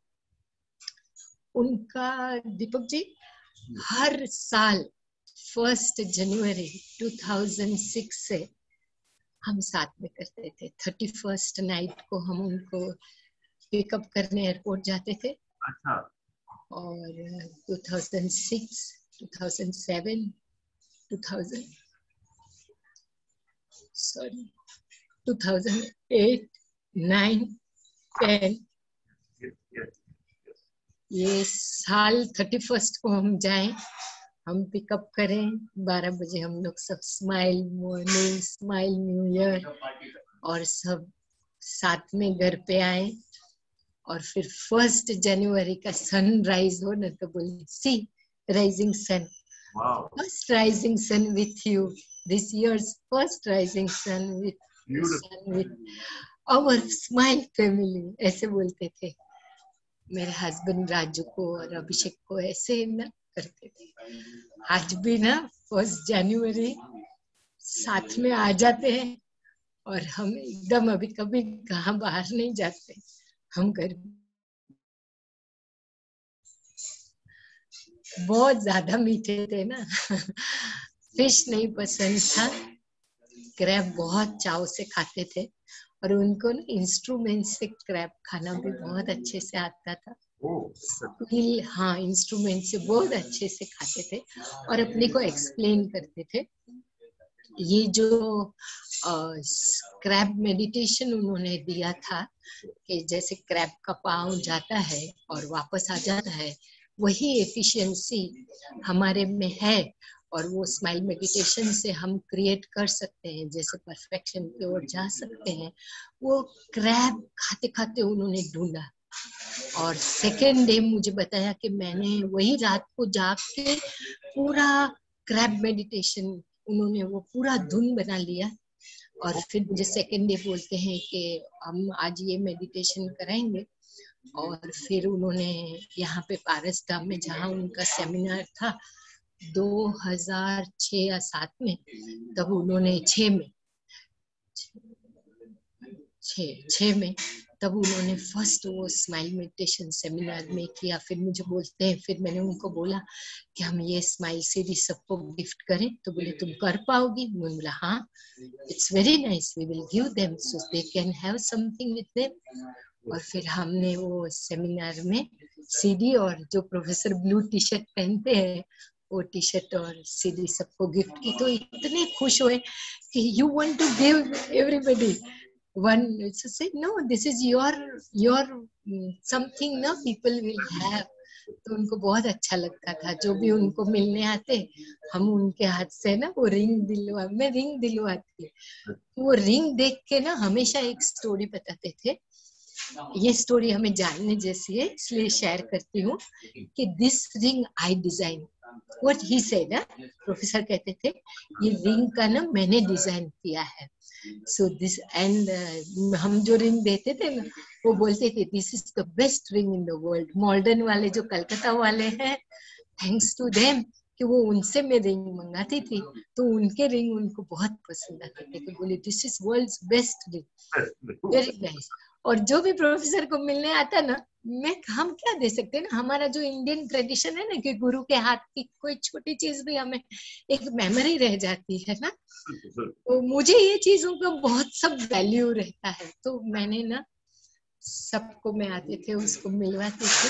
उनका, दीपक जी, हर साल first January two thousand six से हम साथ में करते थे। थर्टी फर्स्ट नाइट को हम उनको पिकअप करने एयरपोर्ट जाते थे। अच्छा। और two thousand six, two thousand seven, two thousand sorry two thousand eight, nine, ten, ये साल थर्टी फर्स्ट को हम जाएं, हम पिकअप करें बारह बजे, हम लोग सब smile morning, smile new year, और सब साथ में घर पे आए। और फिर फर्स्ट जनवरी का सनराइज हो ना, तो बोले see rising sun, first rising sun with you, this year's first rising sun with our smile family ऐसे बोलते थे। मेरे हस्बैंड राजू को और अभिषेक को ऐसे ना करते थे। आज भी ना फर्स्ट जनवरी साथ में आ जाते हैं और हम एकदम अभी कभी कहाँ बाहर नहीं जाते, हम घर बहुत ज्यादा मीठे थे ना। फिश नहीं पसंद था, क्रैब बहुत चाव से खाते थे और उनको ना इंस्ट्रूमेंट से क्रैब खाना भी बहुत अच्छे से आता था। स्किल, हाँ, इंस्ट्रूमेंट से बहुत अच्छे से खाते थे और अपने को एक्सप्लेन करते थे। ये जो क्रैब मेडिटेशन उन्होंने दिया था कि जैसे क्रैब का पाँव जाता है और वापस आ जाता है, वही एफिशिएंसी हमारे में है और वो स्माइल मेडिटेशन से हम क्रिएट कर सकते हैं, जैसे परफेक्शन की ओर जा सकते हैं। वो क्रैब खाते खाते उन्होंने ढूंढा और सेकेंड डे मुझे बताया कि मैंने वही रात को जाग के पूरा क्रैब मेडिटेशन उन्होंने वो पूरा धुन बना लिया और फिर मुझे सेकेंड डे बोलते हैं कि हम आज ये मेडिटेशन कराएंगे। और फिर उन्होंने यहाँ पे पारस धाम में जहाँ उनका सेमिनार था दो हज़ार छह या सात में, तब उन्होंने छह में छह छह में तब उन्होंने फर्स्ट वो स्माइल मेडिटेशन सेमिनार में किया। फिर मुझे बोलते हैं, फिर मैंने उनको बोला कि हम ये स्माइल सीरीज सबको गिफ्ट करें, तो बोले तुम कर पाओगी? मैंने बोला हाँ, it's very nice, we will give them so they can have something with them. और फिर हमने वो सेमिनार में सीडी और जो प्रोफेसर ब्लू टी शर्ट पहनते हैं वो टी शर्ट और सीडी सबको गिफ्ट की। तो इतने खुश हुए कि you want to give everybody one, say no this is your your something ना पीपल विल हैव। तो उनको बहुत अच्छा लगता था, जो भी उनको मिलने आते हम उनके हाथ से ना वो रिंग दिलवा मैं रिंग दिलवाती। वो रिंग देख के ना हमेशा एक स्टोरी बताते थे। ये स्टोरी हमें जानने जैसी है इसलिए शेयर करती हूँ कि this ring I design what he said. Professor कहते थे ये रिंग का ना मैंने डिजाइन किया है। सो दिस एंड हम जो रिंग देते थे ना वो बोलते थे this is the best ring in the world. Modern वाले जो कलकत्ता वाले हैं, थैंक्स टू देम कि वो उनसे मैं रिंग मंगाती थी तो उनके रिंग उनको बहुत पसंद आते थे, तो बोले this is world's best ring, very nice. और जो भी प्रोफेसर को मिलने आता ना, मैं हम क्या दे सकते हैं ना, हमारा जो इंडियन ट्रेडिशन है ना कि गुरु के हाथ की कोई छोटी चीज भी हमें एक मेमोरी रह जाती है ना, तो मुझे ये चीजों का बहुत सब वैल्यू रहता है। तो मैंने ना सबको मैं आते थे उसको मिलवाती थी।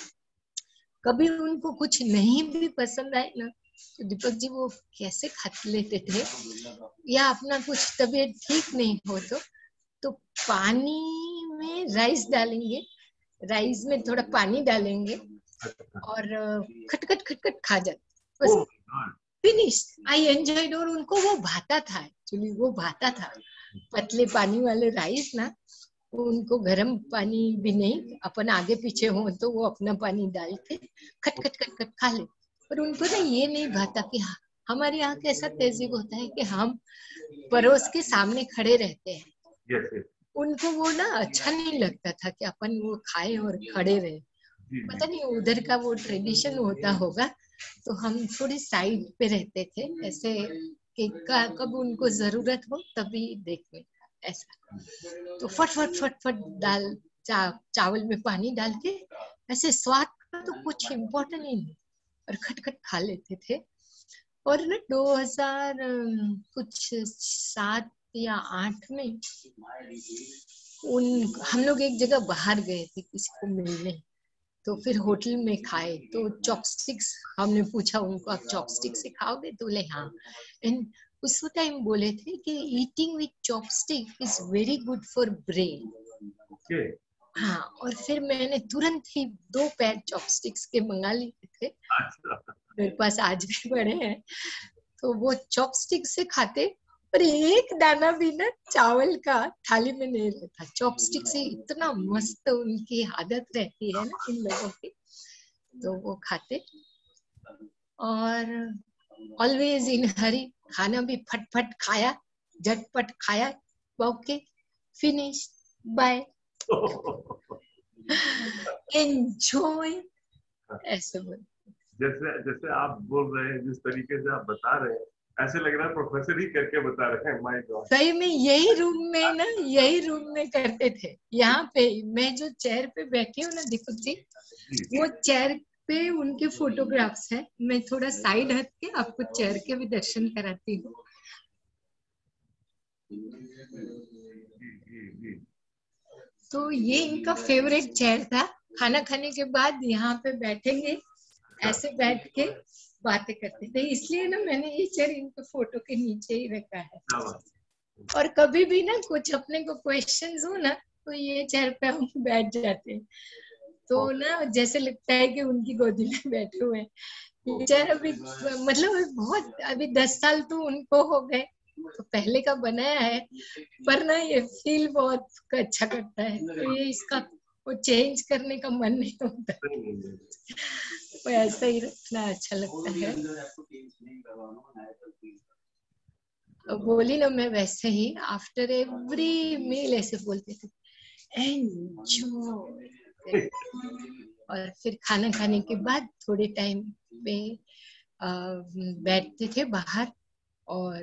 कभी उनको कुछ नहीं भी पसंद आए ना तो दीपक जी वो कैसे खा लेते थे, या अपना कुछ तबीयत ठीक नहीं हो तो तो पानी में राइस डालेंगे, राइस में थोड़ा पानी डालेंगे और खटखट खटखट खा जाते बस, फिनिश। I enjoyed. और उनको वो भाता था, एक्चुअली वो भाता था पतले पानी वाले राइस ना, उनको गर्म पानी भी नहीं, अपन आगे पीछे हो तो वो अपना पानी डाल के खट खट खट खट खा ले। पर उनको ना ये नहीं भाता कि हमारे यहाँ कैसा तहजीब होता है कि हम पड़ोस के सामने खड़े रहते हैं। yes, yes. उनको वो ना अच्छा नहीं लगता था कि अपन वो खाए और खड़े रहे। पता नहीं उधर का वो ट्रेडिशन होता होगा, तो हम थोड़ी साइड पे रहते थे ऐसे कि कब उनको जरूरत हो तभी देखने का ऐसा। तो फट फट फट फट दाल चा, चावल में पानी डाल के ऐसे स्वाद का तो कुछ इम्पोर्टेंट ही नहीं और खटखट खा लेते थे। और ना दो हज़ार कुछ सात या आठ में उन हम लोग एक जगह बाहर गए थे किसी को मिलने, तो फिर होटल में खाए तो चॉपस्टिक्स हमने पूछा उनको आप चॉपस्टिक से खाओगे, तो बोले हाँ। एंड उस टाइम बोले थे कि eating with chopstick is very good for brain. हाँ, और फिर मैंने तुरंत ही दो पैर चॉपस्टिक्स के मंगा लिए थे, मेरे पास आज भी पड़े हैं। तो वो चॉपस्टिक से खाते पर एक दाना भी ना चावल का थाली में नहीं रहता। चॉपस्टिक से इतना मस्त उनकी आदत रहती है ना इन लोगों की, तो वो खाते। और ऑलवेज इन हरी, खाना भी फटफट खाया, झटपट खाया, ओके फिनिश बाय एंजॉय ऐसे बोल। जैसे जैसे आप बोल रहे हैं, जिस तरीके से आप बता रहे हैं, ऐसे लग रहा है प्रोफेसर ही करके बता रहे हैं। माय गॉड, सही में यही रूम में ना, यही रूम में करते थे। यहाँ पे मैं जो चेयर पे बैठी हूँ ना दीपक जी, वो चेयर पे उनके फोटोग्राफ्स है। मैं थोड़ा साइड हट के आपको चेयर के भी दर्शन कराती हूँ। तो ये इनका फेवरेट चेयर था। खाना खाने के बाद यहाँ पे बैठेंगे, ऐसे बैठ के बातें करते थे। इसलिए ना मैंने ये चेयर इनके फोटो के नीचे ही रखा है। और कभी भी ना कुछ अपने को क्वेश्चंस हो ना, तो ये चेयर पे हम बैठ जाते हैं। तो ना जैसे लगता है कि उनकी गोदी में बैठे हुए हैं। ये चेयर अभी मतलब बहुत, अभी दस साल तो उनको हो गए, तो पहले का बनाया है, पर ना ये फील बहुत अच्छा करता है। तो ये इसका वो चेंज करने का मन नहीं होता, वो ऐसा ही रखना अच्छा लगता है। बोली ना मैं वैसे ही आफ्टर एवरी मील ऐसे बोलते थे एंजॉय। और फिर खाना खाने के बाद थोड़े टाइम पे बैठते थे बाहर, और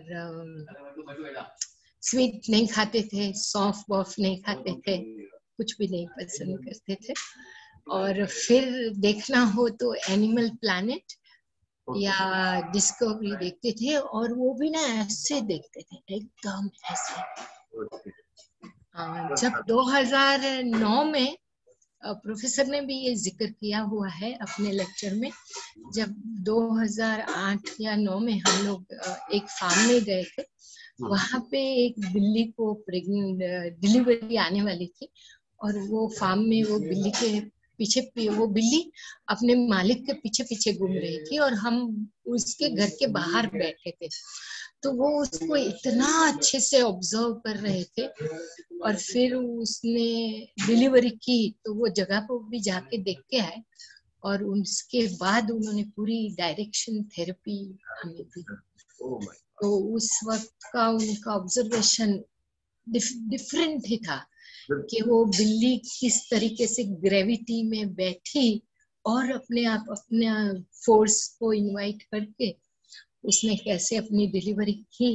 स्वीट नहीं खाते थे, सॉफ्ट बॉफ नहीं खाते थे, कुछ भी नहीं पसंद करते थे। और फिर देखना हो तो एनिमल प्लैनेट या डिस्कवरी देखते थे, और वो भी ना ऐसे देखते थे, एकदम ऐसे। जब दो हज़ार नौ में प्रोफेसर ने भी ये जिक्र किया हुआ है अपने लेक्चर में, जब दो हज़ार आठ या नौ में हम लोग एक फार्म में गए थे, वहां पे एक बिल्ली को प्रेग्नेंट डिलीवरी आने वाली थी, और वो फार्म में वो बिल्ली के पीछे, वो बिल्ली अपने मालिक के पीछे पीछे घूम रही थी, और हम उसके घर के बाहर बैठे थे। तो वो उसको इतना अच्छे से ऑब्जर्व कर रहे थे, और फिर उसने डिलीवरी की तो वो जगह पर भी जाके देख के आए, और उसके बाद उन्होंने पूरी डायरेक्शन थेरेपी हमें दी। तो उस वक्त का उनका ऑब्जर्वेशन डिफरेंट ही था कि वो बिल्ली किस तरीके से ग्रेविटी में बैठी, और अपने आप अपने फोर्स को इनवाइट करके उसने कैसे अपनी डिलीवरी की।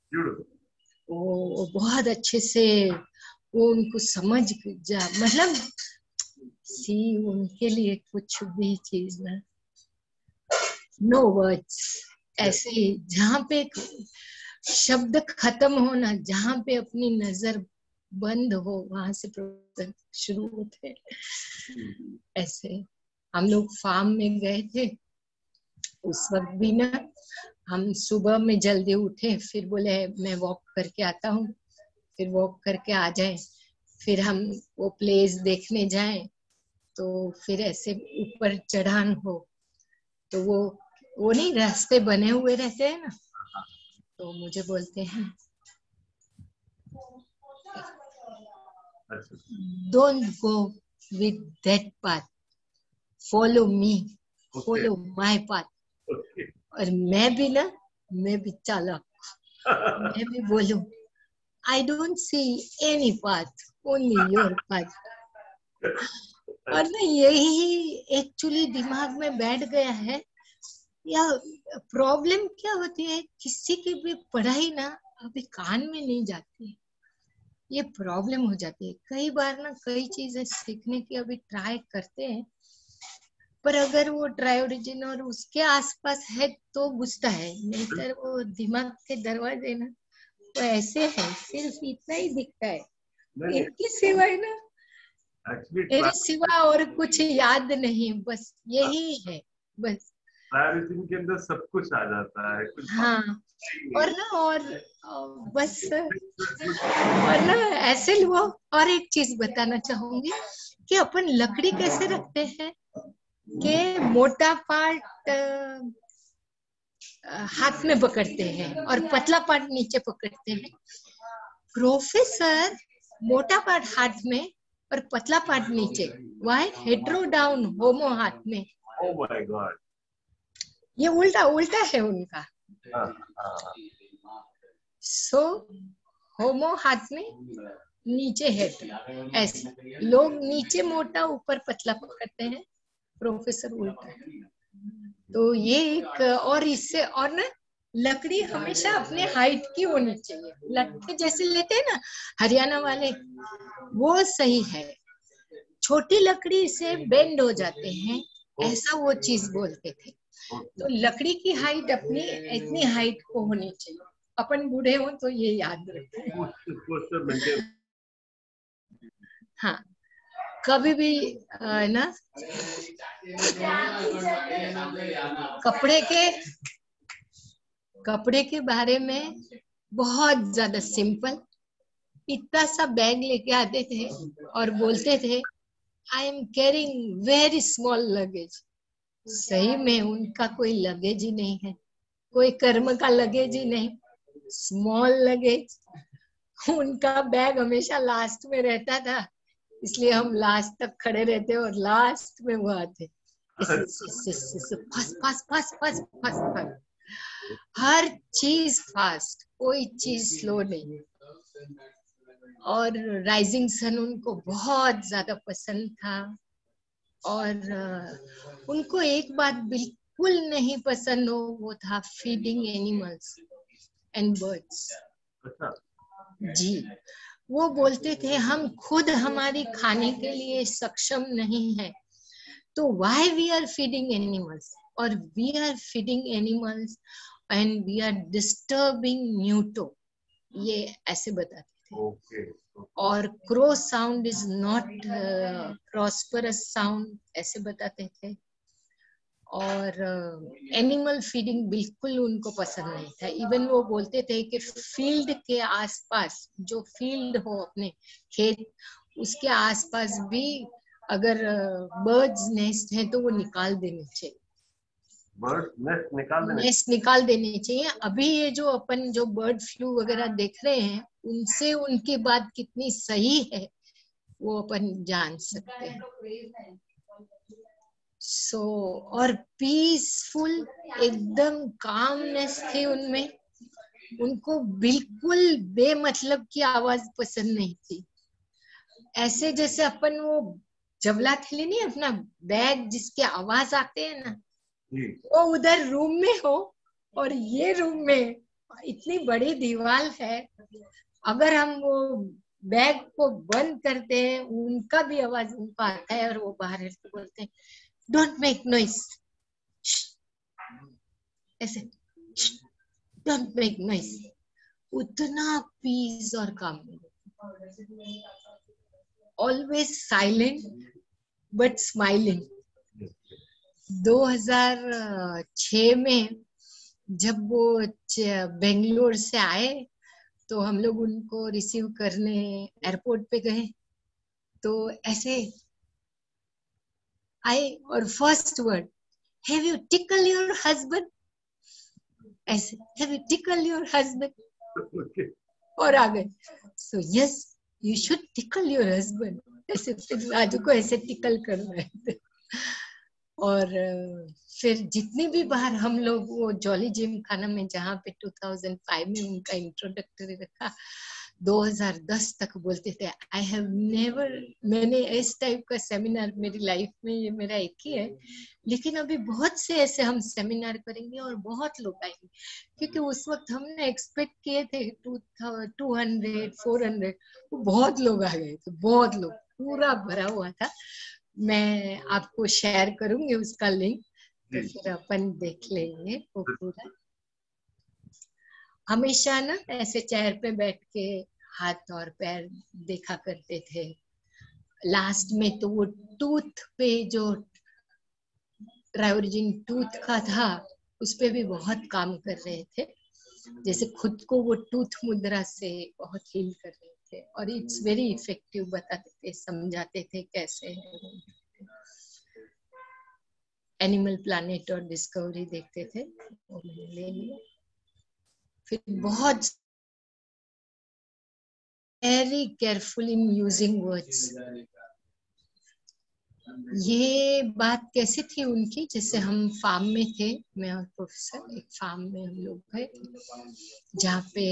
वो बहुत अच्छे से वो उनको समझ जा, मतलब सी उनके लिए कुछ भी चीज ना, नो वर्ड्स, ऐसे ही जहाँ पे शब्द खत्म हो ना, जहाँ पे अपनी नजर बंद हो वहां से शुरू होते। ऐसे हम लोग फार्म में गए थे, उस वक्त भी ना हम सुबह में जल्दी उठे, फिर बोले मैं वॉक करके आता हूँ, फिर वॉक करके आ जाए, फिर हम वो प्लेस देखने जाएं, तो फिर ऐसे ऊपर चढ़ान हो, तो वो वो नहीं रास्ते बने हुए रहते हैं ना, तो मुझे बोलते हैं don't go with that path, follow me, follow my path. और मैं भी ना, मैं भी चालाक, मैं भी बोलूं I don't see any path, only your path. और ना यही एक्चुअली दिमाग में बैठ गया है। या प्रॉब्लम क्या होती है, किसी की भी पढ़ाई ना अभी कान में नहीं जाती, ये प्रॉब्लम हो जाती है। कई बार ना कई चीजें सीखने की अभी ट्राई करते हैं, पर अगर वो ट्राई ओरिजिन और उसके आसपास है तो बुझता है, नहीं तो वो दिमाग के दरवाजे ना तो ऐसे है, सिर्फ इतना ही दिखता है, इनके सिवाय ना मेरे सिवा और कुछ याद नहीं, बस यही है बस। के अंदर सब कुछ आ जाता है, कुछ हाँ, और ना और, और बस और ना ऐसे लोग। और एक चीज बताना चाहूंगी कि अपन लकड़ी कैसे रखते हैं कि मोटा पार्ट हाथ में पकड़ते हैं और पतला पार्ट नीचे पकड़ते हैं। प्रोफेसर मोटा पार्ट हाथ में और पतला पार्ट नीचे, वाई हेड्रो डाउन होमो हाथ में। Oh my God. ये उल्टा उल्टा है उनका। सो होमो हाथ में, नीचे हेड, ऐसा। लोग नीचे मोटा ऊपर पतला पकड़ते हैं, प्रोफेसर उल्टा। तो ये एक, और इससे और ना लकड़ी हमेशा अपने हाइट की होनी चाहिए, लट्ठे जैसे लेते हैं ना हरियाणा वाले, वो सही है। छोटी लकड़ी से बेंड हो जाते हैं, ऐसा वो चीज बोलते थे। तो लकड़ी की हाइट अपनी इतनी हाइट को होनी चाहिए। अपन बूढ़े हो तो ये याद रखें। हाँ, कभी भी ना कपड़े के कपड़े के बारे में बहुत ज्यादा सिंपल, इतना सा बैग लेके आते थे और बोलते थे I am carrying very small luggage. सही में उनका कोई लगेज ही नहीं है, कोई कर्म का लगेज ही नहीं, स्मॉल लगेज। उनका बैग हमेशा लास्ट में रहता था, इसलिए हम लास्ट तक खड़े रहते और लास्ट में वो आते। Fast fast fast fast fast, हर चीज फास्ट, कोई चीज स्लो नहीं। और राइजिंग सन उनको बहुत ज्यादा पसंद था। और उनको एक बात बिल्कुल नहीं पसंद हो, वो था फीडिंग एनिमल्स एंड बर्ड्स। जी, वो बोलते थे हम खुद हमारी खाने के लिए सक्षम नहीं है, तो why we are feeding animals, और we are feeding animals and we are disturbing न्यूटो, ये ऐसे बताते थे। okay, okay. और crow sound is not prosperous sound, ऐसे बताते थे। और एनिमल uh, फीडिंग बिल्कुल उनको पसंद नहीं था। इवन वो बोलते थे कि फील्ड के आसपास, जो फील्ड हो अपने खेत, उसके आसपास भी अगर बर्ड्स uh, नेस्ट है तो वो निकाल देने चाहिए, बर्ड नेस्ट निकाल देने नेस्ट निकाल देने चाहिए। अभी ये जो अपन जो बर्ड फ्लू वगैरह देख रहे हैं, उनसे उनकी बात कितनी सही है वो अपन जान सकते हैं। सो so, और पीसफुल, एकदम कामनेस थी उनमें। उनको बिल्कुल बेमतलब की आवाज पसंद नहीं थी। ऐसे जैसे अपन वो जबला थैली नहीं, अपना बैग जिसके आवाज आते हैं ना, वो उधर रूम में हो और ये रूम में इतनी बड़ी दीवार है, अगर हम वो बैग को बंद करते हैं, उनका भी आवाज उनको आता है और वो बाहर तो बोलते हैं डोंट मेक नॉइस, ऐसे डोंट मेक नॉइस। उतना पीस और काम, ऑलवेज साइलेंट बट स्माइलिंग। दो हज़ार छह में जब वो बेंगलोर से आए तो हम लोग उनको रिसीव करने एयरपोर्ट पे गए, तो ऐसे आए और first word have you tickle your husband, ऐसे have you tickle your husband, और आ गए so yes you should tickle your husband, ऐसे फिर राजू को ऐसे टिकल कर रहे थे। और फिर जितनी भी बार हम लोग वो जॉली जिम खाना में, जहाँ पे दो हज़ार पाँच में उनका इंट्रोडक्टरी रखा, दो हज़ार दस तक बोलते थे आई हैव नेवर, मैंने इस टाइप का सेमिनार मेरी लाइफ में, ये मेरा एक ही है, लेकिन अभी बहुत से ऐसे हम सेमिनार करेंगे और बहुत लोग आएंगे, क्योंकि उस वक्त हमने एक्सपेक्ट किए थे two two hundred four hundred, वो बहुत लोग आ गए थे, बहुत लोग, पूरा भरा हुआ था। मैं आपको शेयर करूंगी उसका लिंक, तो फिर अपन देख लेंगे वो पूरा। हमेशा ना ऐसे चेयर पे बैठ के हाथ और पैर देखा करते थे। लास्ट में तो वो टूथ पे, जो ट्राइवर्जिंग टूथ का था, उस पे भी बहुत काम कर रहे थे, जैसे खुद को वो टूथ मुद्रा से बहुत हील कर रहे थे, और इट्स वेरी इफेक्टिव, बताते थे, समझाते थे कैसे है। एनिमल प्लैनेट और डिस्कवरी देखते थे, वो मैंने ले लिया। फिर बहुत very careful in using words. ये बात कैसी थी उनकी, जैसे हम फार्म में थे, मैं और प्रोफेसर एक फार्म में हम लोग गए, जहाँ पे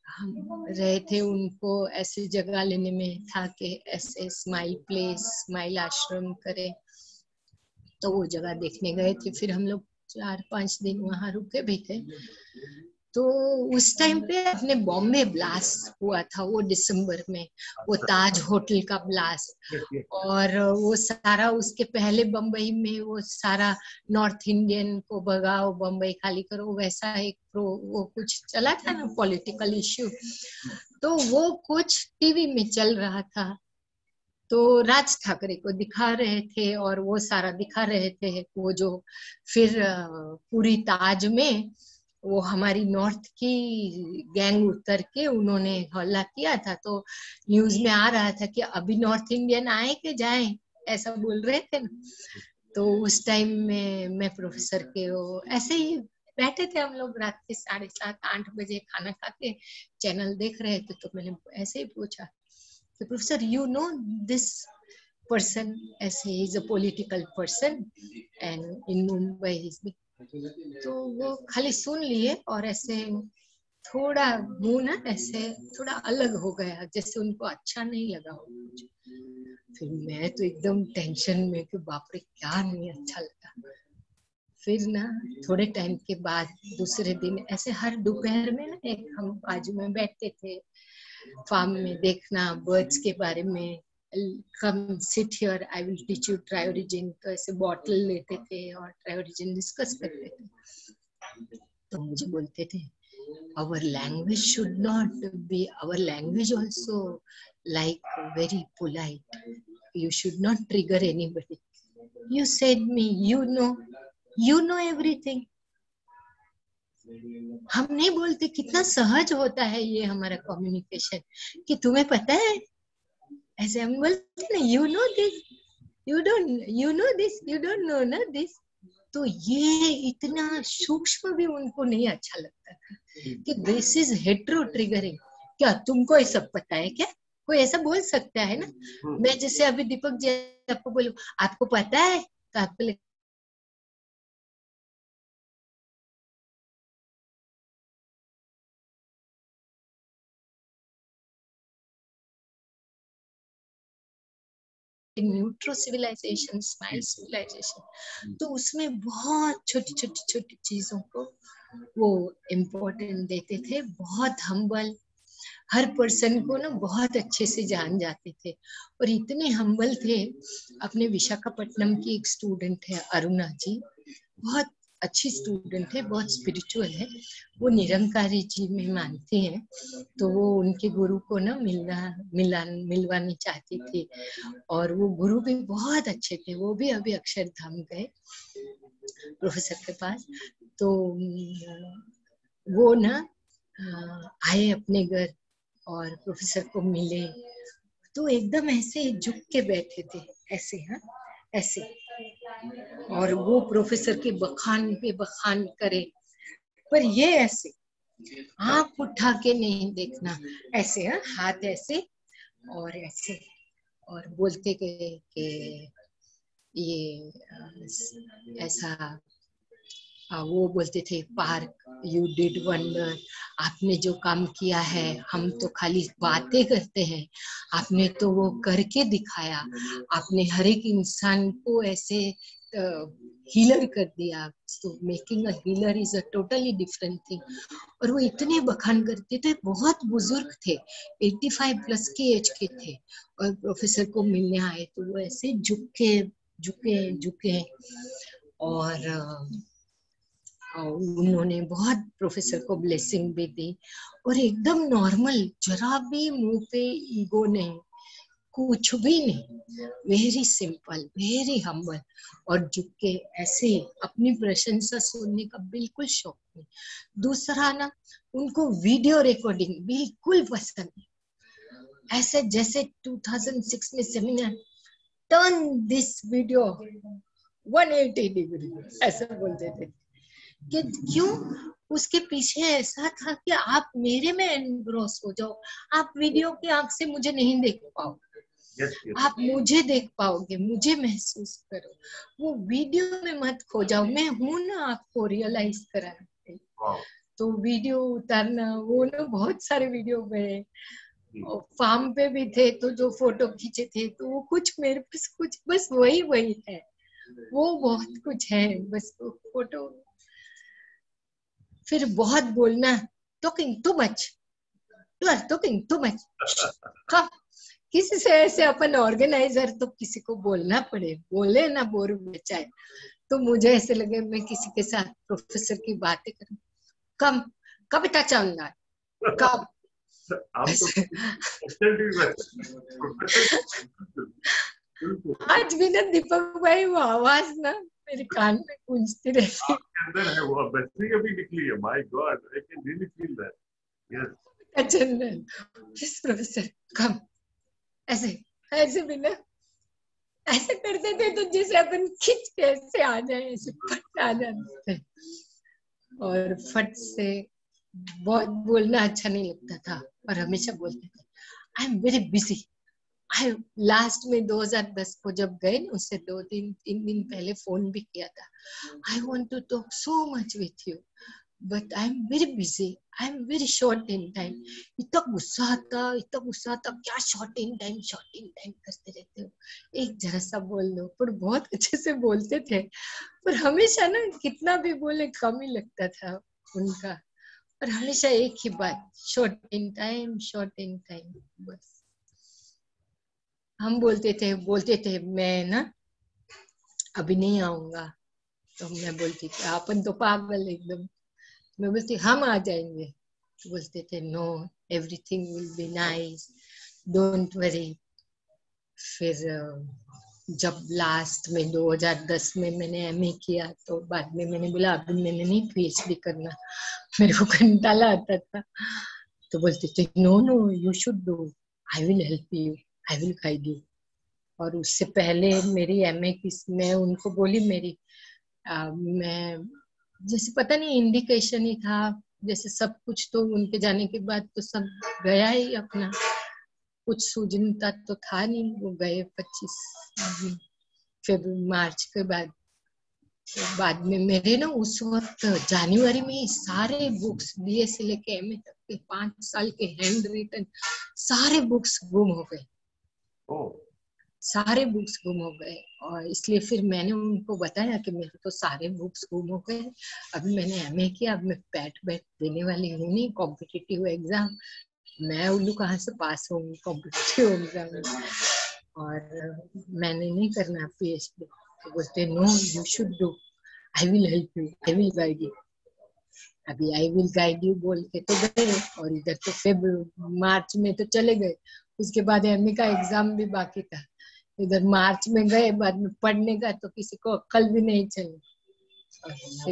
हम रहे थे, उनको ऐसी जगह लेने में था कि ऐसे स्माइल प्लेस, स्माइल आश्रम करे, तो वो जगह देखने गए थे। फिर हम लोग चार पांच दिन वहां रुके भी थे। तो उस टाइम पे अपने बॉम्बे ब्लास्ट हुआ था, वो दिसंबर में, वो ताज होटल का ब्लास्ट। और वो सारा, उसके पहले बम्बई में वो सारा नॉर्थ इंडियन को भगाओ, बम्बई खाली करो, वैसा एक प्रो वो कुछ चला था ना, पॉलिटिकल इश्यू। तो वो कुछ टीवी में चल रहा था, तो राज ठाकरे को दिखा रहे थे और वो सारा दिखा रहे थे। वो जो फिर पूरी ताज में वो हमारी नॉर्थ की गैंग उतर के उन्होंने हल्ला किया था, तो न्यूज में आ रहा था कि अभी नॉर्थ इंडियन आए कि जाए, ऐसा बोल रहे थे ना। तो उस टाइम में मैं प्रोफेसर के वो ऐसे ही बैठे थे हम लोग, रात के साढ़े सात आठ बजे खाना खा के चैनल देख रहे थे। तो मैंने ऐसे ही पूछा, professor you know this person as he is a political person and in Mumbai he's been, तो वो खाली सुन लिए और ऐसे थोड़ा मुंह ना ऐसे थोड़ा अलग हो गया, जैसे उनको अच्छा नहीं लगा हो कुछ। फिर मैं तो एकदम टेंशन में कि बाप रे क्या नहीं अच्छा लगा। फिर ना थोड़े टाइम के बाद दूसरे दिन ऐसे हर दोपहर में ना एक हम बाजू में बैठते थे फार्म में, देखना बर्ड्स के बारे में, come sit here I will teach you triorigin. तो ऐसे बॉटल लेते थे और ट्रायोरिजिन डिस्कस करते थे। तो मुझे बोलते थे our language should not be, our language also like very polite, you should not trigger anybody. You said me you know you know everything. हम नहीं बोलते, कितना सहज होता है ये हमारा कम्युनिकेशन कि तुम्हें पता है, ऐसे हम बोलते ना, you know this you don't you know this you don't know ना दिस। तो ये इतना सूक्ष्म भी उनको नहीं अच्छा लगता था कि दिस इज हेट्रो ट्रिगरिंग। क्या तुमको ये सब पता है क्या? कोई ऐसा बोल सकता है ना? मैं जैसे अभी दीपक जी आपको बोलूं आपको पता है, तो आपको न्यूट्रो सिविलाइजेशन, स्माइल सिविलाइजेशन, तो उसमें बहुत छोटी छोटी छोटी चीजों को वो इम्पोर्टेंट देते थे। बहुत हम्बल, हर पर्सन को ना बहुत अच्छे से जान जाते थे और इतने हम्बल थे। अपने विशाखापट्टनम की एक स्टूडेंट है अरुणा जी, बहुत अच्छी स्टूडेंट है, बहुत स्पिरिचुअल है, वो निरंकारी जी में मानती हैं। तो वो उनके गुरु को ना मिलना मिला मिलवानी चाहती थी और वो गुरु भी बहुत अच्छे थे। वो भी अभी अक्षरधाम गए प्रोफेसर के पास। तो वो ना आए अपने घर और प्रोफेसर को मिले, तो एकदम ऐसे झुक के बैठे थे ऐसे, हाँ ऐसे, और वो प्रोफेसर के बखान पे बखान करे, पर ये ऐसे आँख उठा के नहीं देखना, ऐसे हाँ हाथ ऐसे और ऐसे, और बोलते के, के ये ऐसा वो बोलते थे, पार्क यू डिड वंडर, आपने जो काम किया है, हम तो खाली बातें करते हैं, आपने तो वो करके दिखाया, आपने हर एक इंसान को ऐसे हीलर कर दिया। तो making a healer is a totally different thing. और वो इतने बखान करते थे, बहुत बुजुर्ग थे, पचासी प्लस के एज के थे, और प्रोफेसर को मिलने आए तो वो ऐसे झुके झुके झुके और उन्होंने बहुत प्रोफेसर को ब्लेसिंग भी दी और एकदम नॉर्मल, जरा भी मुंह पे ईगो नहीं, कुछ भी नहीं, वेरी सिंपल, वेरी हम्बल, और झुक के ऐसे अपनी प्रशंसा सुनने का बिल्कुल शौक नहीं। दूसरा ना, उनको वीडियो रिकॉर्डिंग बिल्कुल पसंद नहीं, ऐसे जैसे दो हज़ार छह में सेमिनार, टर्न दिस वीडियो एक सौ अस्सी डिग्री, ऐसा बोलते थे। कि क्यों? उसके पीछे ऐसा था कि आप मेरे में एनग्रोस हो जाओ, आप वीडियो की आंख से मुझे नहीं देख पाओगे, yes, yes. आप मुझे देख पाओगे, मुझे महसूस करो, वो वीडियो में मत खो जाओ, मैं हूं ना आपको रियलाइज कराने। wow. तो वीडियो उतारना, वो ना बहुत सारे वीडियो गए, फार्म पे भी थे तो जो फोटो खींचे थे, तो वो कुछ मेरे पास कुछ बस वही वही है, वो बहुत कुछ है बस वो फोटो। फिर बहुत बोलना, talking too much, you are talking too much. कब किसी से ऐसे अपन ऑर्गेनाइजर तो किसी को बोलना पड़े, बोले ना बोर बचाए, तो मुझे ऐसे लगे मैं किसी के साथ प्रोफेसर की बातें करूं, कम कविता चलना कब आज भी ना दीपक भाई वो आवाज ना मेरे कान में गूंजती रहती है, वो वैसे अभी निकली है। My god, I can really feel that. Yes general yes professor come, ऐसे ऐसे भी ना ऐसे करते थे तो जैसे अपन खींच के ऐसे आ जाए, ऐसे फट आ जाते थे। और फट से बहुत बोलना अच्छा नहीं लगता था और हमेशा बोलते थे आई एम वेरी बिजी। आई लास्ट में दो हज़ार दस को जब गए ना, उससे दो तीन तीन दिन पहले फोन भी किया था, I want to talk so much with you but I am very busy, I am very short in time. इतना गुस्सा आता, इतना गुस्सा आता, क्या short in time short in time करते रहते हो, एक जरा सा बोल दो। पर बहुत अच्छे से बोलते थे, पर हमेशा ना कितना भी बोले कम ही लगता था उनका। और हमेशा एक ही बात, short in time short in time बस। हम बोलते थे बोलते थे मैं ना अभी नहीं आऊंगा, तो मैं बोलती थी अपन तो पागल एकदम। मैं बोलती हम आ जाएंगे, तो बोलते थे no everything will be nice, don't worry. फिर जब लास्ट में दो हज़ार दस में मैंने एमए किया, तो बाद में मैंने बोला अभी मैंने नहीं पीएचडी करना, मेरे को घंटाला आता था। तो बोलते थे no no you should do, I will help you, I will guide you. और उससे पहले मेरी एमए की मैं उनको बोली मेरी आ, मैं जैसे पता नहीं इंडिकेशन ही था, जैसे सब कुछ तो उनके जाने के बाद तो सब गया ही अपना, कुछ सूझनता तो था नहीं। वो गए पच्चीस फरवरी मार्च के बाद। तो बाद में मेरे ना उस वक्त जनवरी में सारे बुक्स बीए से लेके एमए तक के पांच साल के हैंड रिटन सारे बुक्स गुम हो गए, सारे बुक्स गुम हो गए। और इसलिए फिर मैंने उनको बताया कि मेरे तो सारे बुक्स गुम हो गए, अभी मैंने एमए किया, अब मैं पैट बैट देने वाली हूँ नहीं, कॉम्पिटिटिव एग्जाम, मैं उल्लू कहाँ से पास होंगी कॉम्पिटिटिव एग्जाम में, और मैंने नहीं करना पीएचडी। तो बोलते no you should do, I will help you, I will guide you. अभी आई विल गाइड यू बोल के तो गए, और इधर तो फरवरी मार्च में तो चले गए, उसके बाद एमए का एग्जाम भी बाकी था। इधर मार्च में गए, बाद में पढ़ने का तो किसी को अक्ल भी नहीं चली। और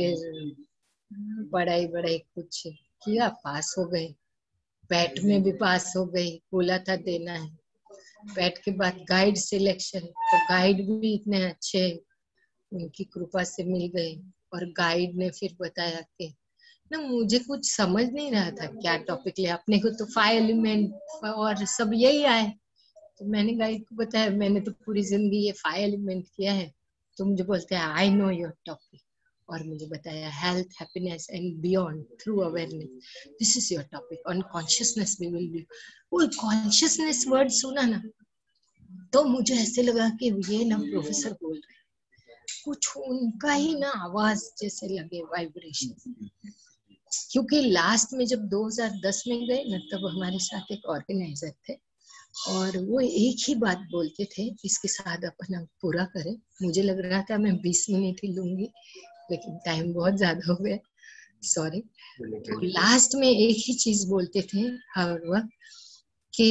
फिर पढ़ाई बड़ाई कुछ किया, पास हो गए, पैट में भी पास हो गई, बोला था देना है। पैट के बाद गाइड सिलेक्शन, तो गाइड भी इतने अच्छे उनकी कृपा से मिल गए। और गाइड ने फिर बताया कि ना मुझे कुछ समझ नहीं रहा था क्या टॉपिक ले, अपने को तो फाइव एलिमेंट और सब यही आए। तो मैंने गाइड को बताया मैंने तो पूरी जिंदगी ये फाइव एलिमेंट किया है, तो मुझे बोलते हैं आई नो योर टॉपिक, और मुझे बताया health happiness and beyond through awareness, this is your topic on consciousness we will be. वो कॉन्शियसनेस वर्ड सुना ना, तो मुझे ऐसे लगा कि ये ना प्रोफेसर बोल रहे हैं, कुछ उनका ही ना आवाज जैसे लगे, वाइब्रेशन। क्योंकि लास्ट में जब दो हज़ार दस में गए ना, तब हमारे साथ एक ऑर्गेनाइजर थे, और वो एक ही बात बोलते थे, इसके साथ अपन हम पूरा करें। मुझे लग रहा था मैं बीस मिनट ही लूंगी, लेकिन टाइम बहुत ज्यादा हो गया, सॉरी। तो लास्ट में एक ही चीज बोलते थे हर वक्त कि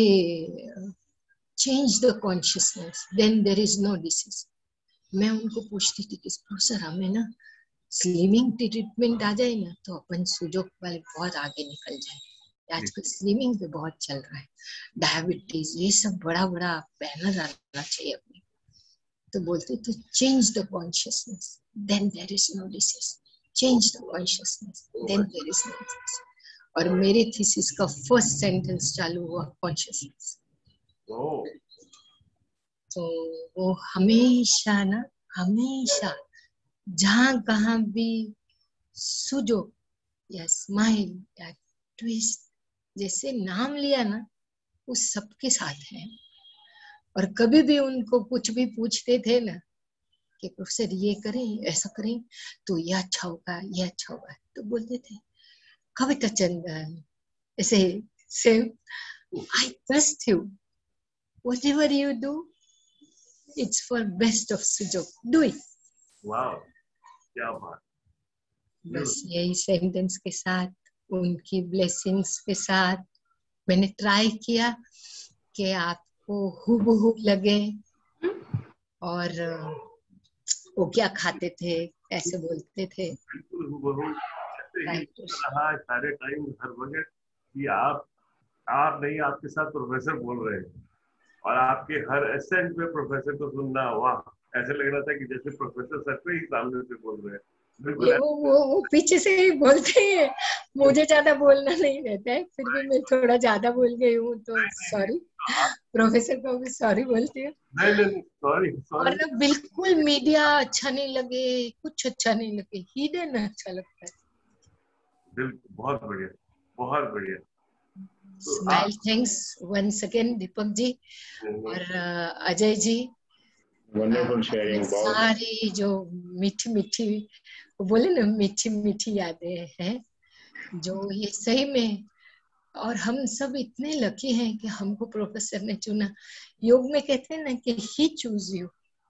change the consciousness then there is no disease. मैं उनको पूछती थी कि प्रोफेसर हमें ना स्लिमिंग ट्रीटमेंट आ जाए ना, तो अपन सुजोग वाले बहुत आगे निकल जाए। आजकल स्लिमिंग पे बहुत चल रहा है, डायबिटीज, ये सब बड़ा बड़ा बैनर आना चाहिए अपने। तो बोलते थे change the consciousness then there is no disease, change the consciousness then there is no disease. और मेरे थीसिस का फर्स्ट सेंटेंस चालू हुआ कॉन्शियसनेस। तो वो हमेशा ना हमेशा जहाँ कहाँ भी सुजो या स्माइल या ट्विस्ट, जैसे नाम लिया ना वो सबके साथ है। और कभी भी उनको कुछ भी पूछते थे ना कि प्रोफेसर ये करें ऐसा करें तो ये अच्छा होगा ये अच्छा होगा, तो बोलते थे कविता चंदन ऐसे से I trust you, whatever you do it's for best of सुजोग, डू इट। वाओ, क्या बात। बस यही सेंटेंस के साथ, उनकी ब्लेसिंग्स के साथ मैंने ट्राई किया कि आपको हूबहू लगे। और वो क्या खाते थे, ऐसे बोलते थे, बिल्कुल हूबहू ऐसे ही रहा सारे टाइम हर वक्त कि आप आप नहीं, आपके साथ प्रोफेसर बोल रहे हैं और आपके हर एसेंट में प्रोफेसर को सुनना, वाह, ऐसे लग रहा था कि जैसे प्रोफेसर सर पे ही सामने से बोल रहे हैं। बिल्कुल वो, वो वो पीछे से ही बोलते हैं, मुझे ज्यादा बोलना नहीं रहता है, फिर भी मैं थोड़ा ज्यादा बोल गई हूँ तो सॉरी, प्रोफेसर को भी सॉरी बोलती हूँ। नहीं नहीं सॉरी और सॉरी। ना बिल्कुल मीडिया अच्छा नहीं लगे, कुछ अच्छा नहीं लगे, हिडन अच्छा लगता है। बिल्कुल, बहुत बढ़िया, बहुत बढ़िया। Smile, thanks once again Deepak ji और अजय जी। वंडरफुल शेयरिंग, बहुत सारी जो मीठी मीठी बोले ना मीठी मीठी यादें हैं जो ये सही में, और हम सब इतने लकी हैं कि हमको प्रोफेसर ने चुना। योग में कहते हैं ना कि ही चूज यू,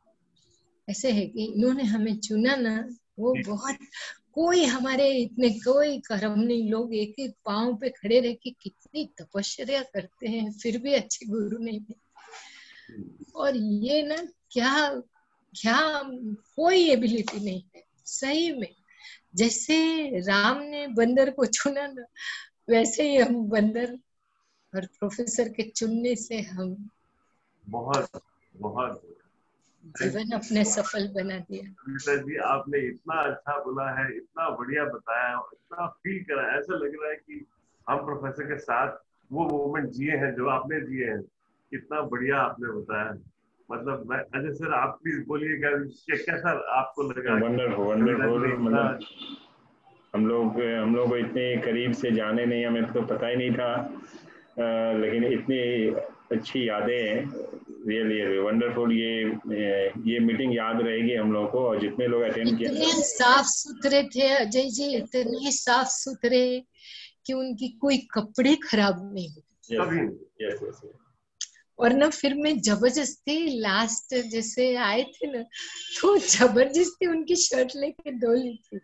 ऐसे है कि इन्होंने हमें चुना ना, वो बहुत, कोई हमारे इतने कोई कर्म नहीं, लोग एक एक पांव पे खड़े रह के कितनी तपस्या करते हैं फिर भी अच्छे गुरु नहीं मिले। और ये ना क्या क्या कोई एबिलिटी नहीं है सही में। जैसे राम ने बंदर को चुना ना, वैसे ही हम बंदर और प्रोफेसर के चुनने से हम बहुत बहुत जीवन अपने सफल बना दिया। कविता जी, आपने इतना अच्छा बोला है, इतना बढ़िया बताया, इतना फील करा, ऐसा लग रहा है कि हम प्रोफेसर के साथ वो मोमेंट जिए हैं जो आपने जिए हैं। कितना बढ़िया आपने बताया। मतलब मैं, अजय सर आप प्लीज बोलिए, क्या कैसा आपको लगा? Wonderful wonderful. मतलब हम लोग हम लोग को इतने करीब से जाने नहीं, हमें तो पता ही नहीं था, आ, लेकिन इतनी अच्छी यादें हैं, रियली वंडरफुल। ये ये मीटिंग याद रहेगी हम लोग को, और जितने लोग अटेंड किया। इतने साफ सुथरे थे अजय जी, इतने साफ सुथरे कि उनकी कोई कपड़े खराब नहीं होते। कभी यस यस। और ना फिर मैं जबरदस्ती लास्ट जैसे आए थे ना, तो जबरदस्ती उनकी शर्ट लेके धो ली थी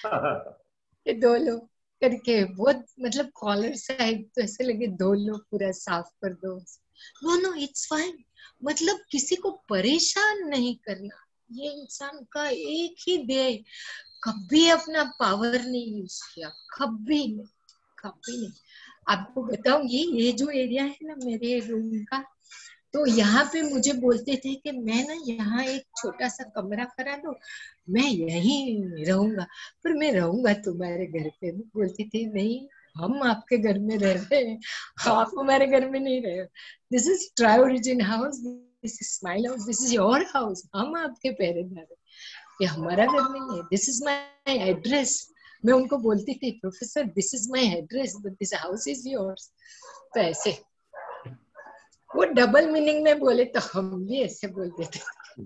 ये दो लो करके, बहुत मतलब कॉलर साइड, तो ऐसे लगे धो लो पूरा साफ कर दो। नो नो इट्स फाइन, मतलब किसी को परेशान नहीं करना, ये इंसान का एक ही ध्येय, कभी अपना पावर नहीं यूज किया, कभी नहीं कभी नहीं। आपको बताऊंगी, ये जो एरिया है ना मेरे रूम का, तो यहाँ पे मुझे बोलते थे कि मैं ना यहाँ एक छोटा सा कमरा करा दो, मैं यहीं रहूंगा, पर मैं रहूंगा तुम्हारे घर पे। बोलती थी नहीं, हम आपके घर में रह रहे हैं, आप हमारे घर में नहीं रहे। This is tri origin house, this is smile house, this is your house, हम आपके पहरेदार हैं, ये हमारा घर नहीं है। This is my address. मैं उनको बोलती थी professor this is my address but this house is yours. तो ऐसे वो डबल मीनिंग में बोले तो हम भी ऐसे बोल देते।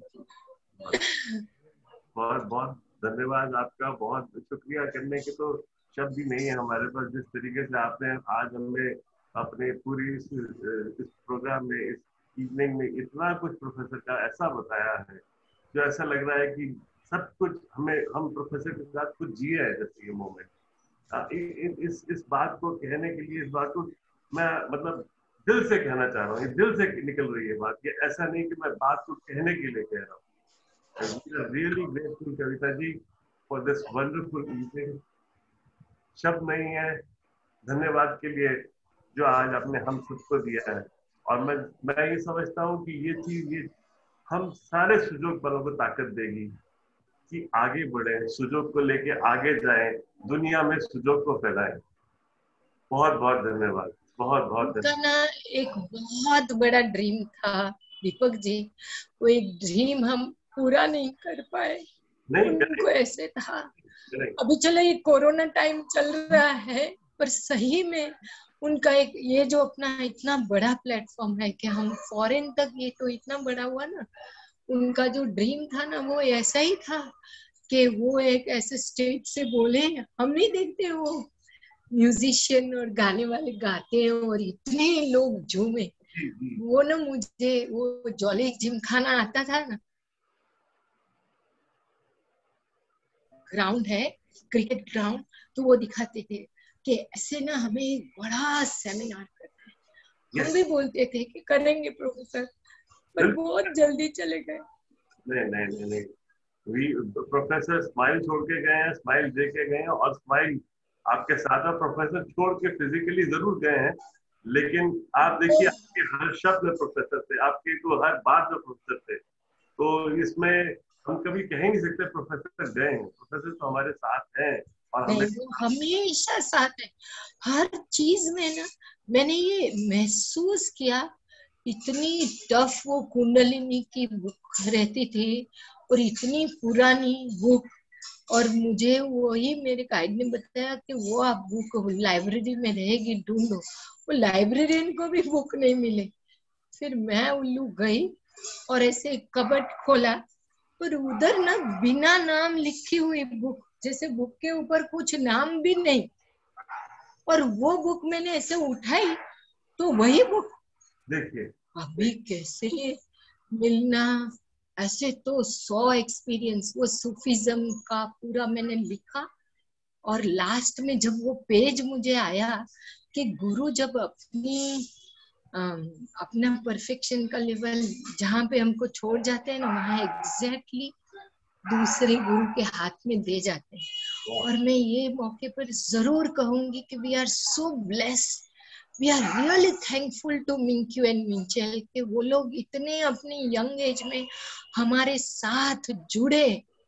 बहुत बहुत धन्यवाद आपका, बहुत शुक्रिया करने के तो शब्द ही नहीं है हमारे पास। जिस तरीके से आपने आज हमें अपने पूरी इस, इस प्रोग्राम में, इस इवनिंग में इतना कुछ प्रोफेसर का ऐसा बताया है, जो ऐसा लग रहा है कि सब कुछ हमें, हम प्रोफेसर के साथ कुछ जिए है जैसे ये मोमेंट। इस इस बात को कहने के लिए, इस बात को मैं मतलब दिल से कहना चाह रहा हूँ, दिल से निकल रही है बात, ये ऐसा नहीं कि मैं बात को कहने के लिए कह रहा हूँ। We are really grateful Kavita ji for this wonderful evening। शब्द नहीं है धन्यवाद के लिए जो आज आपने हम सबको दिया है। और मैं मैं ये समझता हूँ कि ये चीज, ये हम सारे सुजोग वालों को ताकत देगी कि आगे बढ़े, सुजोग को लेके आगे जाएं, दुनिया में सुजोग को फैलाएं। बहुत बहुत धन्यवाद, बहुत बहुत धन्यवाद। ना एक बहुत बड़ा ड्रीम था दीपक जी, वो एक ड्रीम हम पूरा नहीं कर पाए। नहीं उनको ऐसे था अभी चलो ये कोरोना टाइम चल रहा है, पर सही में उनका एक ये जो अपना इतना बड़ा प्लेटफॉर्म है कि हम फॉरेन तक, ये तो इतना बड़ा हुआ ना। उनका जो ड्रीम था ना वो ऐसा ही था कि वो एक ऐसे स्टेज से बोले, हम नहीं देखते वो म्यूजिशियन और गाने वाले गाते हैं और इतने लोग झूमे। वो ना मुझे वो जॉली जिमखाना आता था ना, ग्राउंड है क्रिकेट ग्राउंड, तो वो दिखाते थे कि ऐसे ना हमें एक बड़ा सेमिनार करना है। yes. हम भी बोलते थे कि करेंगे प्रोफेसर, पर बहुत जल्दी चले गए। नहीं नहीं नहीं नहीं वी प्रोफेसर स्माइल छोड़ के गए हैं, स्माइल दे के गए हैं, और स्माइल आपके साथ प्रोफेसर छोड़ के फिजिकली जरूर गए हैं, लेकिन आप देखिए आपके हर शब्द में प्रोफेसर थे, आपके तो हर बात में प्रोफेसर थे। तो इसमें हम कभी कह नहीं सकते प्रोफेसर गए हैं, प्रोफेसर तो हमारे साथ हैं और हमें हमेशा साथ है हर चीज में ना। मैंने ये महसूस किया, इतनी टफ वो कुंडलिनी की बुक रहती थी और इतनी पुरानी बुक, और मुझे वही मेरे गाइड ने बताया कि वो आप बुक लाइब्रेरी में रहेगी, ढूंढो। वो लाइब्रेरियन को भी बुक नहीं मिले। फिर मैं उल्लू गई और ऐसे कबर्ड खोला, पर उधर ना बिना नाम लिखी हुई बुक, जैसे बुक के ऊपर कुछ नाम भी नहीं, और वो बुक मैंने ऐसे उठाई तो वही बुक। देखिए अभी कैसे मिलना, ऐसे तो सौ एक्सपीरियंस वो सूफीज्म का पूरा मैंने लिखा। और लास्ट में जब वो पेज मुझे आया कि गुरु जब अपनी अपना परफेक्शन का लेवल जहाँ पे हमको छोड़ जाते हैं ना, वहाँ एग्जैक्टली दूसरे गुरु के हाथ में दे जाते हैं। और मैं ये मौके पर जरूर कहूंगी कि we are so blessed, we are really thankful to Minkyu and Minchel कि वो लोग इतने अपने यंग एज में हमारे साथ जुड़े।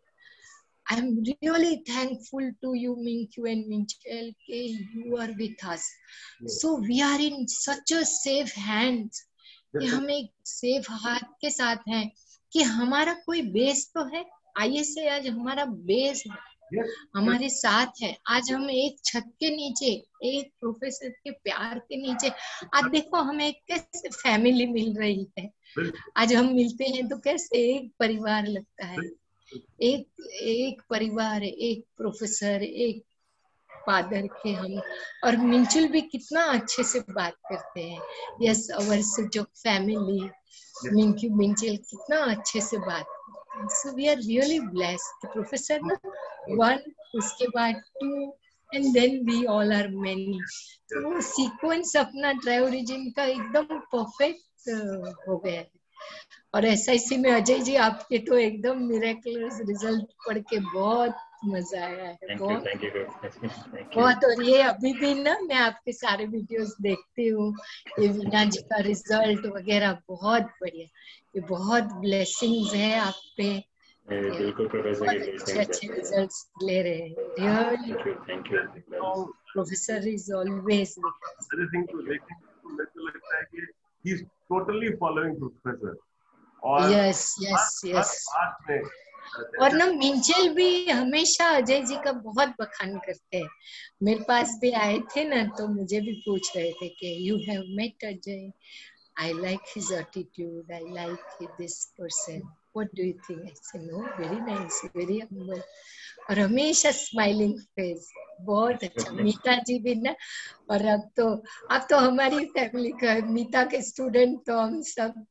I am really thankful to you Minkyu and Minchel कि you are with us, so we are in such a safe hands, कि हम एक सेफ हाथ के साथ हैं कि हमारा कोई बेस तो है। आइए से आज हमारा बेस है, हमारे साथ है। आज हम एक छत के नीचे, एक प्रोफेसर के प्यार के नीचे, आज देखो हमें कैसे फैमिली मिल रही है। आज हम मिलते हैं तो कैसे एक परिवार लगता है, एक एक परिवार, एक प्रोफेसर, एक फादर के हम। और मिंचुल भी कितना अच्छे से बात करते हैं, यस अवर जो फैमिली मिंक्यू मिंचुल कितना अच्छे से बात करते हैं। So we are really blessed. Professor ना वन, उसके बाद two, and then we all are many. तो वो सीक्वेंस अपना ट्राई ओरिजिन का एकदम परफेक्ट हो गया है। और एस आई सी में अजय जी आपके तो एकदम मिरेकलस रिजल्ट पढ़ के बहुत मजा आया है। Thank बहुत you, thank you, thank you. बहुत। और ये अभी भी ना मैं आपके सारे वीडियोस देखती हूँ, ये वीना जी का रिजल्ट वगैरह बहुत बढ़िया, ये बहुत ब्लेसिंग्स है आप पे। बिल्कुल प्रोफेसर बहुत अच्छे अच्छे रिजल्ट्स ले रहे हैं। Really thank you, thank you. Professor is always with us. Other thing तो देखें तो मेरे को लगता है कि he is totally following professor. और यस यस यस। बात में और ना मिंचेल भी हमेशा अजय जी का बहुत बखान करते हैं। मेरे पास भी आए थे ना तो मुझे भी पूछ रहे थे कि you have met Ajay, I like his attitude, I like this person, what do you think? I said no, very nice, very humble, और हमेशा स्माइलिंग फेस, बहुत अच्छा। मीता जी भी ना, और अब तो अब तो हमारी फैमिली का मीता के स्टूडेंट तो हम सब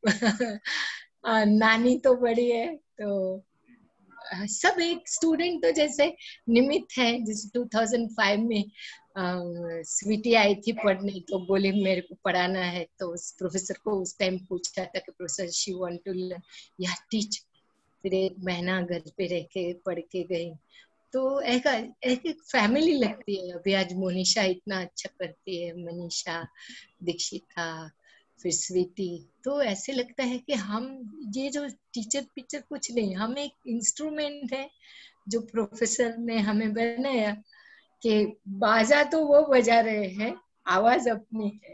नानी तो बड़ी है, तो सब एक स्टूडेंट तो जैसे निमित है, जैसे दो हज़ार पाँच में स्वीटी आई थी पढ़ने, तो बोली मेरे को पढ़ाना है, तो उस प्रोफेसर को उस टाइम पूछा था कि professor she want to learn या टीच। फिर एक महीना घर पे रह के पढ़ के गई, तो एक एक, एक फैमिली लगती है। अभी आज मोनिशा इतना अच्छा करती है, मनीषा, दीक्षिता, फिर स्वीटी, तो ऐसे लगता है कि हम ये जो टीचर पिक्चर कुछ नहीं, हम एक इंस्ट्रूमेंट है जो प्रोफेसर ने हमें बनाया कि बाजा तो वो बजा रहे हैं, आवाज अपनी है।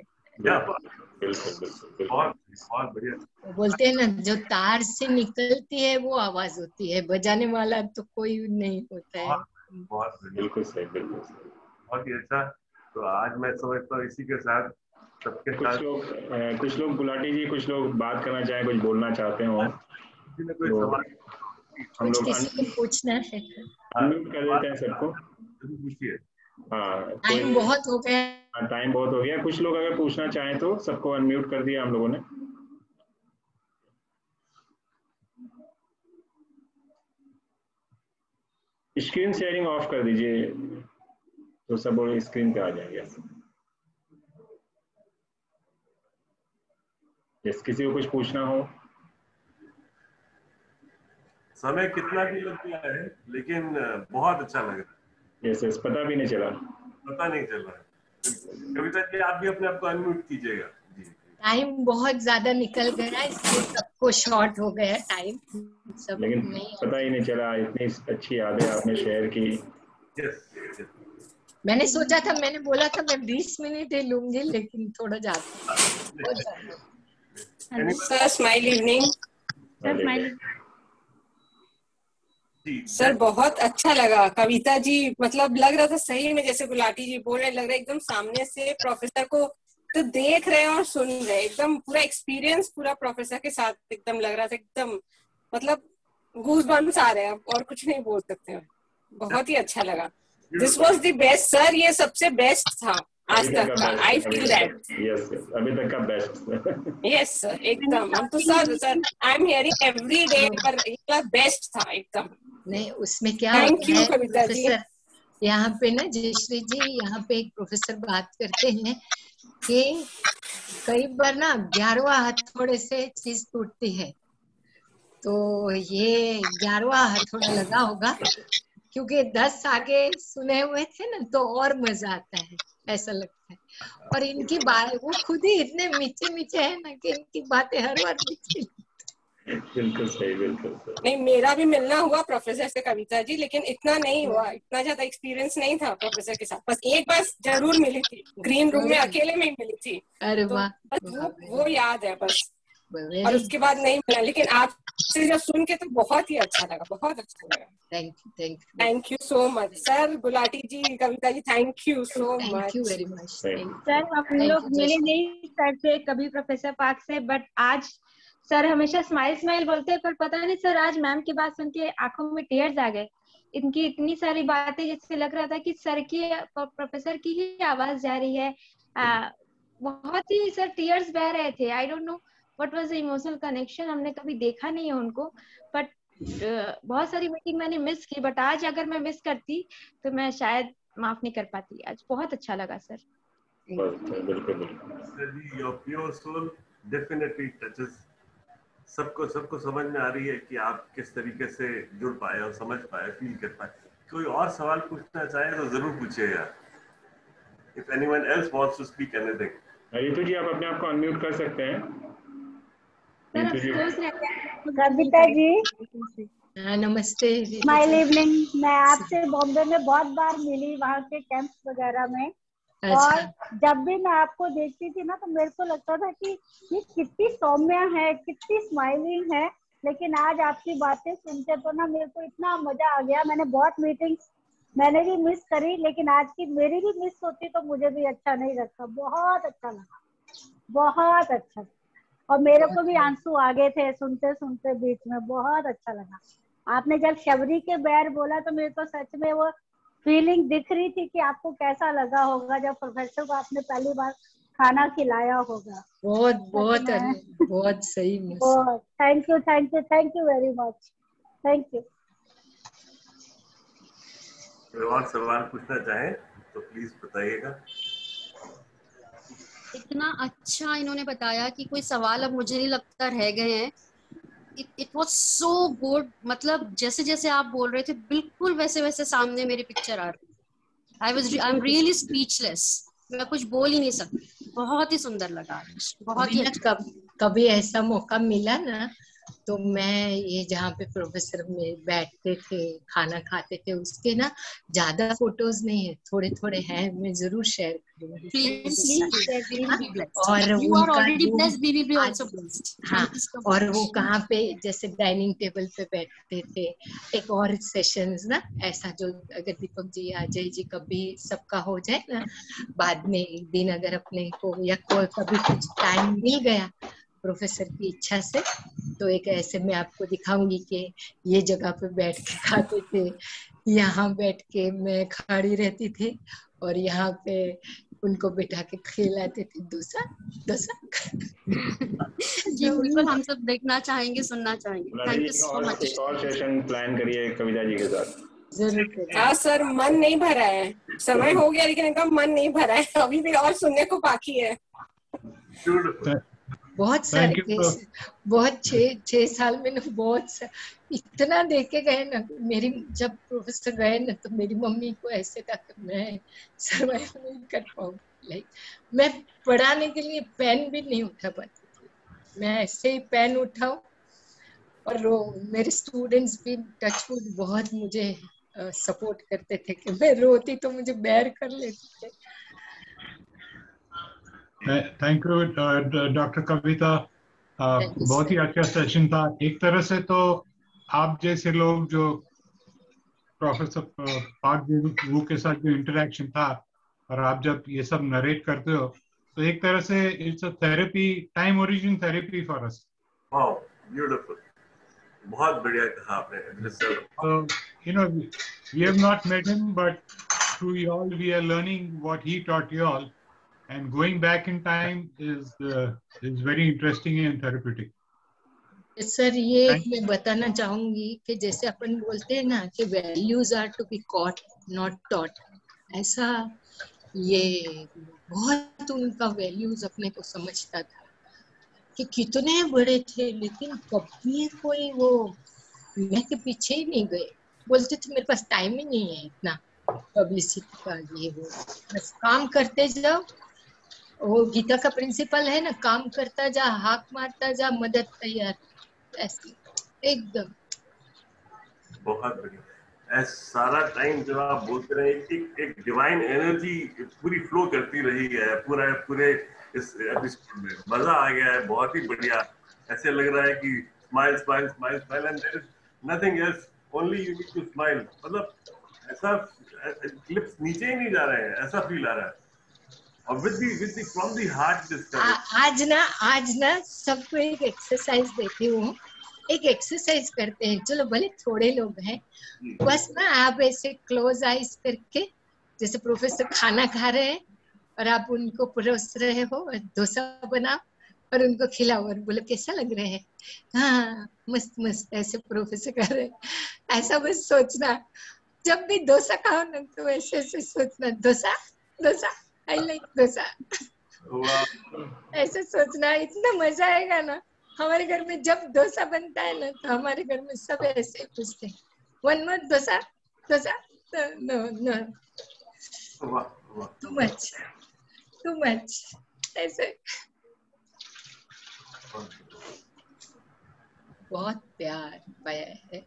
बहुत बहुत बढ़िया। बोलते हैं ना जो तार से निकलती है वो आवाज होती है, बजाने वाला तो कोई नहीं होता है। बहुत बिल्कुल सही, बिल्कुल सही, बहुत ही अच्छा। तो आज मैं समझता हूँ इसी के साथ सबके कुछ साथ लोग अ, कुछ लोग गुलाटी जी, कुछ लोग बात करना चाहें, कुछ बोलना चाहते हो किसी ने कोई तो सवाल हम कुछ लोग किसी को पूछना है। अनम्यूट कर देते हैं सबको। पूछिए। हाँ, कोई टाइम बहुत हो गया। टाइम बहुत हो गया, कुछ लोग अगर पूछना चाहें तो सबको अनम्यूट कर दिया हम लोगों ने। स्क्रीन शेयरिंग ऑफ कर दीजिए तो सब स्क्रीन पे आ जाएंगे। यस, किसी को कुछ पूछना हो। समय कितना भी लग गया है लेकिन बहुत अच्छा लग रहा है। यस यस, पता भी नहीं चला, पता नहीं चल रहा है। कविता जी आप भी अपने आप को अनम्यूट कीजिएगा। जी टाइम बहुत ज्यादा निकल गया इसलिए सबको शॉर्ट हो गया टाइम, सब लेकिन नहीं पता ही नहीं चला, इतनी अच्छी यादें आपने शेयर की। Yes yes. मैंने सोचा था, मैंने बोला था मैं बीस मिनट ही लूंगी लेकिन थोड़ा ज्यादा बहुत ज्यादा। Sir smile evening. Sir smile sir बहुत अच्छा लगा कविता जी, मतलब लग रहा था सही में जैसे गुलाटी जी बोल रहे, लग रहा है एकदम सामने से प्रोफेसर को तो देख रहे हैं और सुन रहे हैं, एकदम पूरा एक्सपीरियंस पूरा प्रोफेसर के साथ एकदम लग रहा था, एकदम मतलब गूज बम्स आ रहे हैं और कुछ नहीं बोल सकते हैं। बहुत ही अच्छा लगा। This was the best sir, ये सबसे बेस्ट था आज तक का। I feel that. Yes yes, अभी तक का बेस्ट। यस सर, एकदम। हम तो sir sir I am hearing every day, पर ये बेस्ट था एकदम। नहीं उसमें क्या Thank होता you, है कविता जी। प्रोफेसर, यहाँ पे ना जयश्री जी, यहाँ पे एक प्रोफेसर बात करते हैं कि कई बार ना ग्यारहवा हथौड़े से चीज टूटती है, तो ये ग्यारहवा हथौड़ा लगा होगा क्योंकि दस आगे सुने हुए थे ना तो और मजा आता है, ऐसा लगता है। और इनकी बात वो खुद ही इतने मीठे मीठे है ना कि इनकी बातें हर बार मीठी। बिल्कुल सही, बिल्कुल सही। नहीं, मेरा भी मिलना हुआ प्रोफेसर से कविता जी, लेकिन इतना नहीं हुआ, इतना ज्यादा एक्सपीरियंस नहीं था प्रोफेसर के साथ। बस एक बार जरूर मिली थी, ग्रीन रूम में अकेले में ही मिली थी। अरे तो वाह, बस वो वो याद है बस, और वेरी उसके बाद नहीं मिला। लेकिन आपसे जब सुन के तो बहुत ही अच्छा लगा, बहुत अच्छा लगा। Thank you, thank you, thank you so much sir. Gulati ji, Kavita ji, thank you so thank you much. Very much. Sir हम लोग मिले नहीं सर से कभी प्रोफेसर पार्क से, बट आज सर हमेशा स्माइल स्माइल बोलते हैं, पर पता नहीं सर आज मैम की बात सुन के आंखों में टीयर्स आ गए। इनकी इतनी सारी बातें जैसे लग रहा था कि सर की प्रोफेसर की ही आवाज जा रही है। आ, बहुत ही सर टीयर्स बह रहे थे। I don't know what was the emotional connection, हमने कभी देखा नहीं है उनको, बट बहुत सारी मीटिंग मैंने मिस की, बट आज अगर मैं मिस करती तो मैं शायद माफ नहीं कर पाती। आज बहुत अच्छा लगा सर। बिल्कुल बिल्कुल। Your pure soul definitely touches. सबको सबको समझ में आ रही है कि आप किस तरीके से जुड़ पाए और समझ पाए, फील कर पाए। कोई और सवाल पूछना चाहे तो जरूर पूछिएगा। If anyone else wants to speak anything. Ritu जी आप अपने आप को अनम्यूट कर सकते हैं। सर सोच रहे थे कविता जी, नमस्ते। Smile evening. मैं आपसे बॉम्बे में बहुत बार मिली, वहाँ के कैंप्स वगैरह में। अच्छा। और जब भी मैं आपको देखती थी ना तो मेरे को लगता था कि ये कितनी सौम्य है, कितनी स्माइलिंग है। लेकिन आज आपकी बातें सुनते तो ना मेरे को इतना मजा आ गया। मैंने बहुत मीटिंग्स मैंने भी मिस करी, लेकिन आज की मेरी भी मिस होती तो मुझे भी अच्छा नहीं लगता। बहुत अच्छा लगा, बहुत अच्छा। और मेरे को भी आंसू आ गए थे सुनते सुनते बीच में। बहुत अच्छा लगा। आपने जब शबरी के बैर बोला तो मेरे को सच में वो फीलिंग दिख रही थी कि आपको कैसा लगा होगा जब प्रोफेसर को आपने पहली बार खाना खिलाया होगा। बहुत बहुत बहुत सही। बहुत thank you, thank you, thank you very much, thank you. और सवाल पूछना चाहें तो प्लीज बताइएगा। इतना अच्छा इन्होंने बताया कि कोई सवाल अब मुझे नहीं लगता रह गए हैं। इट वाज सो गुड, मतलब जैसे जैसे आप बोल रहे थे बिल्कुल वैसे वैसे सामने मेरी पिक्चर आ रही। I was I am really speechless, मैं कुछ बोल ही नहीं सकती। बहुत ही सुंदर लगा, बहुत ही अच्छा। कब, कभी ऐसा मौका मिला ना तो मैं ये जहाँ पे प्रोफेसर में बैठते थे खाना खाते थे उसके ना ज्यादा फोटोज नहीं है, थोड़े थोड़े हैं, मैं जरूर शेयर करूंगी। और उनका हाँ, और वो कहाँ पे जैसे डाइनिंग टेबल पे बैठते थे। एक और सेशंस ना ऐसा जो अगर दीपक जी अजय जी कभी सबका हो जाए ना बाद में एक दिन अगर अपने को या कोई कभी कुछ टाइम मिल गया प्रोफेसर की इच्छा से, तो एक ऐसे मैं आपको दिखाऊंगी कि ये जगह पे बैठ के खाते थे, यहाँ बैठ के मैं खड़ी रहती थी और यहाँ पे उनको बिठा के खिलाते थे डोसा डोसा। जी बिल्कुल, हम सब देखना चाहेंगे, सुनना चाहेंगे। Thank you so much. एक और सेशन प्लान करिए कविता जी के साथ। जरूर। हाँ सर, मन नहीं भरा है, समय हो गया लेकिन इनका मन नहीं भरा है, अभी भी और सुनने को बाकी है। बहुत सारे केस, बहुत छह छह साल में ना बहुत सा, इतना देखे गए ना। मेरी जब प्रोफेसर गए ना तो मेरी मम्मी को ऐसे था कि मैं सर्वाइव नहीं कर पाऊंगी। लाइक मैं पढ़ाने के लिए पेन भी नहीं उठा पाती थी, मैं ऐसे ही पेन उठाऊं और वो मेरे स्टूडेंट्स भी टचवुड बहुत मुझे सपोर्ट uh, करते थे कि मैं रोती तो मुझे बेयर कर लेते थे। थैंक यू डॉक्टर कविता, बहुत ही अच्छा सेशन था। एक तरह से तो आप जैसे लोग जो प्रोफेसर पार्क जी के साथ जो इंटरेक्शन था और आप जब ये सब नरेट करते हो तो एक तरह से it's a therapy, time origin therapy for us. Wow, beautiful, बहुत बढ़िया कहा आपने। So, you know, we have not met him, but through you all, we are learning what he taught you all, and going back in time is uh, is very interesting and therapeutic. Sir ये मैं बताना चाहूंगी कि जैसे अपन बोलते हैं ना कि values are to be caught not taught, ऐसा ये बहुत उनका वैल्यूज अपने को समझता था कि कितने बड़े थे लेकिन कभी कोई वो मैं के पीछे ही नहीं गए। बोलते थे मेरे पास टाइम ही नहीं है इतना पब्लिसिटी का, ये वो बस काम करते जाओ। वो गीता का प्रिंसिपल है ना, काम करता जा, हाथ मारता जा, मदद तैयार, ऐसे एकदम। बहुत बढ़िया। ऐसा सारा टाइम जब आप बोलते रहे एक एक डिवाइन एनर्जी पूरी फ्लो करती रही है पूरा पूरे इस एपिसोड में, मजा आ गया है, बहुत ही बढ़िया। ऐसे लग रहा है कि smile smile smile smile and there is nothing else, only you need to smile. मतलब ऐसा क्लिप्स नीचे ही नहीं जा रहे हैं, ऐसा फील आ रहा है। और with the with the from the heart this time. आज ना आज ना सबको एक एक्सरसाइज देती हूँ, एक एक्सरसाइज करते हैं। चलो भले थोड़े लोग हैं, बस ना आप ऐसे क्लोज आइज करके जैसे प्रोफेसर खाना खा रहे हैं और आप उनको परोस रहे हो, डोसा बनाओ और उनको खिलाओ और बोलो कैसा लग रहे हैं, हाँ मस्त मस्त, ऐसे प्रोफेसर कर रहे हैं। ऐसा बस सोचना, जब भी डोसा खाओ ना तो ऐसे ऐसे सोचना डोसा डोसा, आई लाइक डोसा, ऐसे सोचना। इतना मजा आएगा ना। हमारे घर में जब डोसा बनता है ना तो हमारे घर में सब ऐसे पूछते हैं, one more dosa dosa, no no too much too much, ऐसे बहुत प्यार पाया है।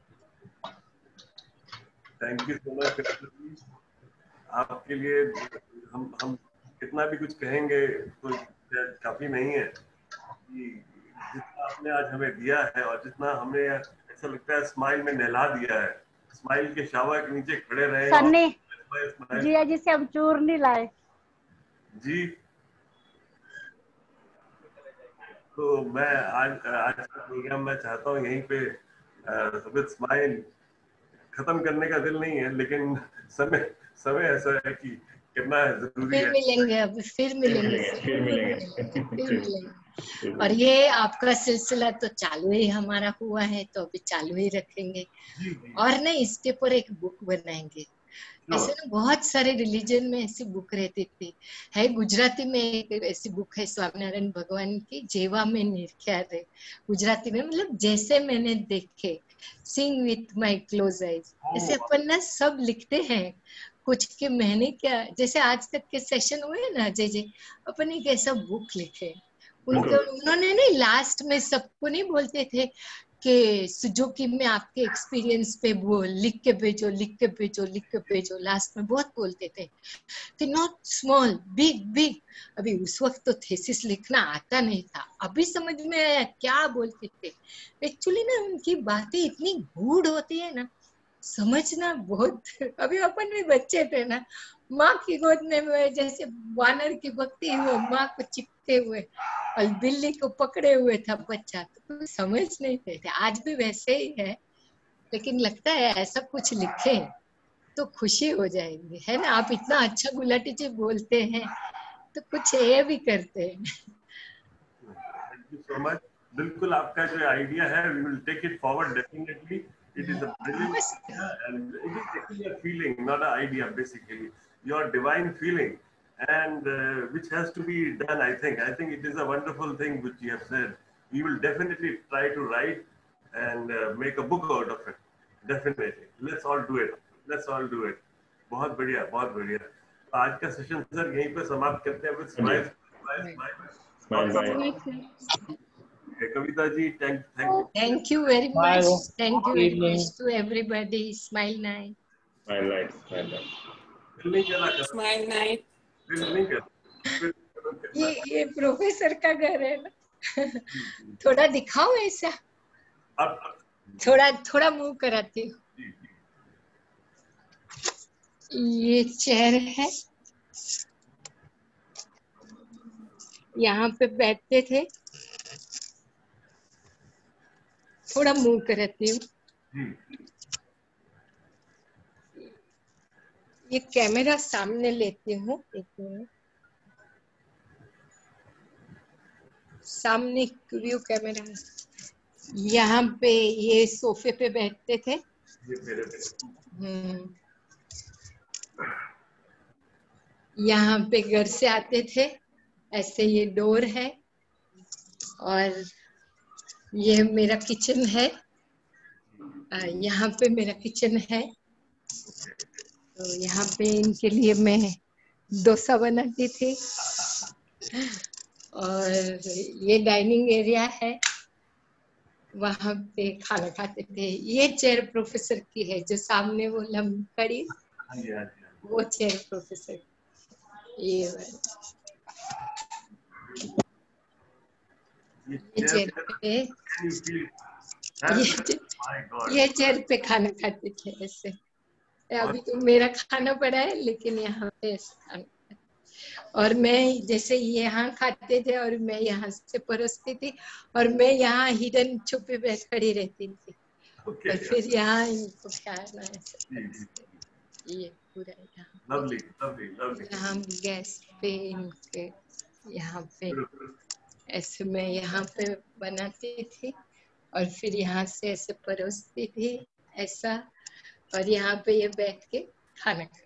Thank you so much. आपके लिए हम हम कितना भी कुछ कहेंगे तो काफी नहीं है। जितना आपने आज हमें दिया है और जितना हमने ऐसा लगता है स्माइल में नहला दिया है, स्माइल के शावर के नीचे खड़े रहे सन्नी जिया जी से हम चूर नहीं लाए जी। तो मैं आज आज का प्रोग्राम मैं चाहता हूँ यहीं पे विद स्माइल खत्म करने का दिल नहीं है, लेकिन समय समय ऐसा है कि कितना जरूरी है। फिर मिलेंगे, अब फिर मिलेंगे फिर मिलेंगे फिर मिलेंगे। और ये आपका सिलसिला तो चालू ही हमारा हुआ है, तो अभी चालू ही रखेंगे। और ना इसके ऊपर एक बुक बनाएंगे। ऐसे ना बहुत सारे रिलीजन में ऐसी बुक रहती थी, है गुजराती में एक ऐसी बुक है स्वामीनारायण भगवान की, जेवा में निरख्या रे, गुजराती में मतलब जैसे मैंने देखे, sing with my close eyes. ऐसे अपन ना सब लिखते हैं कुछ के मैंने क्या, जैसे आज तक के सेशन हुए ना अजय जी, अपन एक ऐसा बुक लिखे। उनके उन्होंने नहीं लास्ट में सबको नहीं बोलते थे के सुजुकी में आपके एक्सपीरियंस पे वो लिख के भेजो लिख के भेजो लिख के भेजो, लास्ट में बहुत बोलते थे कि नॉट स्मॉल बिग बिग। अभी उस वक्त तो थीसिस लिखना आता नहीं था, अभी समझ में आया क्या बोलते थे। एक्चुअली ना उनकी बातें इतनी गूढ़ होती है ना, समझना बहुत। अभी अपन भी बच्चे थे ना, माँ की गोद में जैसे वानर की भक्ति वो माँ को चिपते हुए और बिल्ली को पकड़े हुए था बच्चा, तो समझ नहीं थे। आज भी वैसे ही है, लेकिन लगता है ऐसा कुछ लिखे तो खुशी हो जाएगी, है ना। आप इतना अच्छा गुलाटी जी बोलते हैं तो कुछ ये भी करते हैं। Thank you so much. बिल्कुल आपका जो आइडिया है, we will take it forward definitely. It is a brilliant idea, and it is actually a feeling, not an idea. Basically, your divine feeling, and uh, which has to be done. I think. I think it is a wonderful thing which you have said. We will definitely try to write and uh, make a book out of it. Definitely. Let's all do it. Let's all do it. बहुत बढ़िया, बहुत बढ़िया। तो आज का session sir यहीं पे समाप्त करते हैं। with smiles, smiles, smiles. Kavita ji, thank, thank you. Thank you very much. Thank you very much to everybody. Smile night. Smile night. Smile night. नहीं करना कर। Smile night. नहीं कर। ये ये प्रोफेसर का घर है ना। थोड़ा दिखाओ ऐसा। अब थोड़ा थोड़ा मूव कराती हूँ। ये चेयर है, यहाँ पे बैठते थे। थोड़ा मूव कराती हूँ। ये कैमरा सामने लेती हूँ, एक मिनट। सामने व्यू कैमरा है। यहाँ पे ये सोफे पे बैठते थे। हम्म, यहाँ पे घर से आते थे, ऐसे ये डोर है और ये मेरा किचन है। यहाँ पे मेरा किचन है, तो यहाँ पे इनके लिए मैं डोसा बनाती थी। और ये डाइनिंग एरिया है, वहाँ पे खाना खाते थे। ये चेयर प्रोफेसर की है, जो सामने वो लंबी खड़ी, वो चेयर प्रोफेसर। ये ये चेयर पे ये ये चेयर पे खाना खाते थे ऐसे। अभी तो मेरा खाना पड़ा है, लेकिन यहाँ पे खाना। और मैं जैसे यहाँ खाते थे और मैं यहाँ से परोसती थी, और मैं यहाँ हिडन छुपे पे खड़ी रहती थी। okay, और फिर यहाँ इनको खाना ऐसे। ये पूरा यहाँ lovely, lovely, lovely. यहाँ गैस पे इनके यहाँ पे ऐसे मैं यहाँ पे बनाती थी, और फिर यहाँ से ऐसे परोसती थी ऐसा, और यहाँ पे ये बैठ के खाना खा।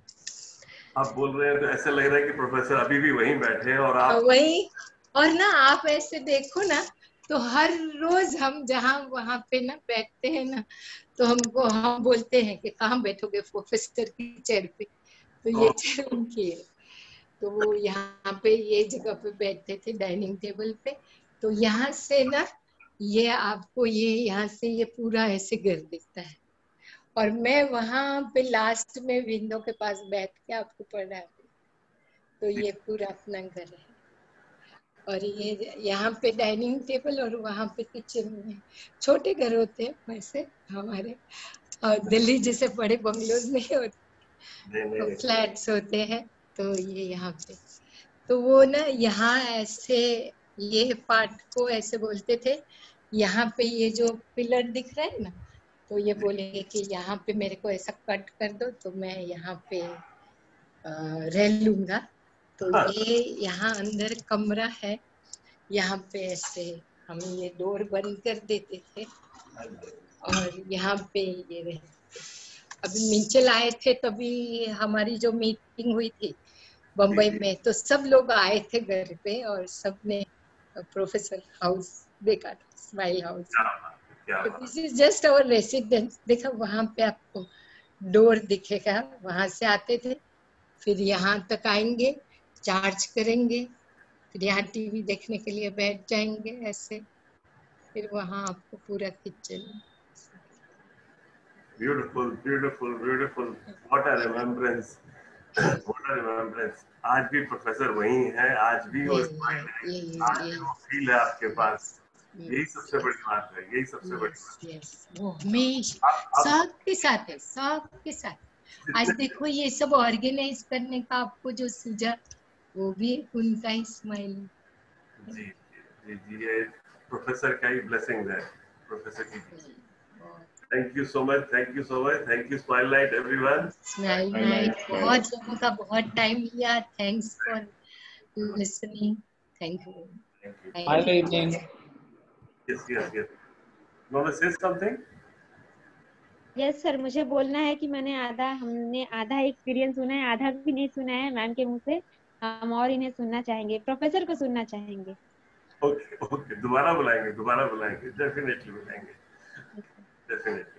आप बोल रहे हैं तो ऐसा लग रहा है कि प्रोफेसर अभी भी वहीं बैठे हैं और आप वही। और ना आप ऐसे देखो ना, तो हर रोज हम जहाँ वहाँ पे ना बैठते हैं ना, तो हमको हम बोलते हैं कि कहाँ बैठोगे प्रोफेसर की चेयर पे, तो ये चेयर उनकी है। तो वो यहाँ पे ये जगह पे बैठते थे डाइनिंग टेबल पे। तो यहाँ से ना ये आपको ये यहाँ से ये पूरा ऐसे घर दिखता है, और मैं वहाँ पे लास्ट में विंडो के पास बैठ के आपको पढ़ाती। तो ये पूरा अपना घर है, और ये यहाँ पे डाइनिंग टेबल और वहाँ पे किचन में। छोटे घर होते हैं वैसे हमारे, और दिल्ली जैसे बड़े बंगलोज नहीं होते, तो फ्लैट्स होते हैं। तो ये यहाँ पे तो वो ना यहाँ ऐसे ये पार्ट को ऐसे बोलते थे। यहाँ पे ये जो पिलर दिख रहा है ना, तो ये बोलेंगे कि यहाँ पे मेरे को ऐसा कट कर दो, तो मैं यहाँ पे रह लूंगा। तो ये यहाँ अंदर कमरा है, यहाँ पे ऐसे हम ये डोर बंद कर देते थे, और यहाँ पे ये रहते। अभी मिंचल आए थे तभी हमारी जो मीटिंग हुई थी बम्बई में, तो सब लोग आए थे घर पे, और सबने प्रोफेसर हाउस देखा था, smile house. This is just our residence. देखा वहाँ पे आपको डोर दिखेगा, वहां से आते थे, फिर यहाँ तक आएंगे, चार्ज करेंगे, फिर यहाँ टीवी देखने के लिए बैठ जाएंगे ऐसे। फिर वहाँ आपको पूरा kitchen. Beautiful beautiful beautiful, what a remembrance, what a remembrance. आज भी प्रोफेसर वही है, आज भी वो स्माइल है, आज भी वो फील है आपके पास। यही सबसे बड़ी बात है, यही सबसे बड़ी बात है। यस, वो हमेशा सबके साथ है, सबके साथ। आज देखो ये सब ऑर्गेनाइज करने का आपको जो सूझा, वो भी एक उनका ही स्माइल। जी जी जी, ये प्रोफेसर का ही ब्लेसिंग है, प्रोफेसर की। Thank you so much, thank you so much, thank you smile night everyone. Smile night, बहुत लोगों का बहुत टाइम लिया, thanks for listening, thank you. Smile evening. Yes, yes, yes. You want to say something? Yes yes, sir, मुझे बोलना है कि मैंने आधा हमने आधा एक्सपीरियंस सुना है, आधा भी नहीं सुना है मैम के मुंह से। हम और इन्हें सुनना चाहेंगे, प्रोफेसर को सुनना चाहेंगे। ओके ओके, दोबारा बुलाएंगे, दोबारा बुलाएंगे, डेफिनेटली बुलाएंगे, definitely.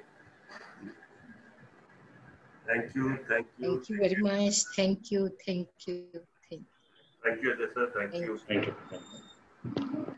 Thank you, thank you, thank you very much, thank you, thank you, thank you, thank you, sir, thank you, thank you.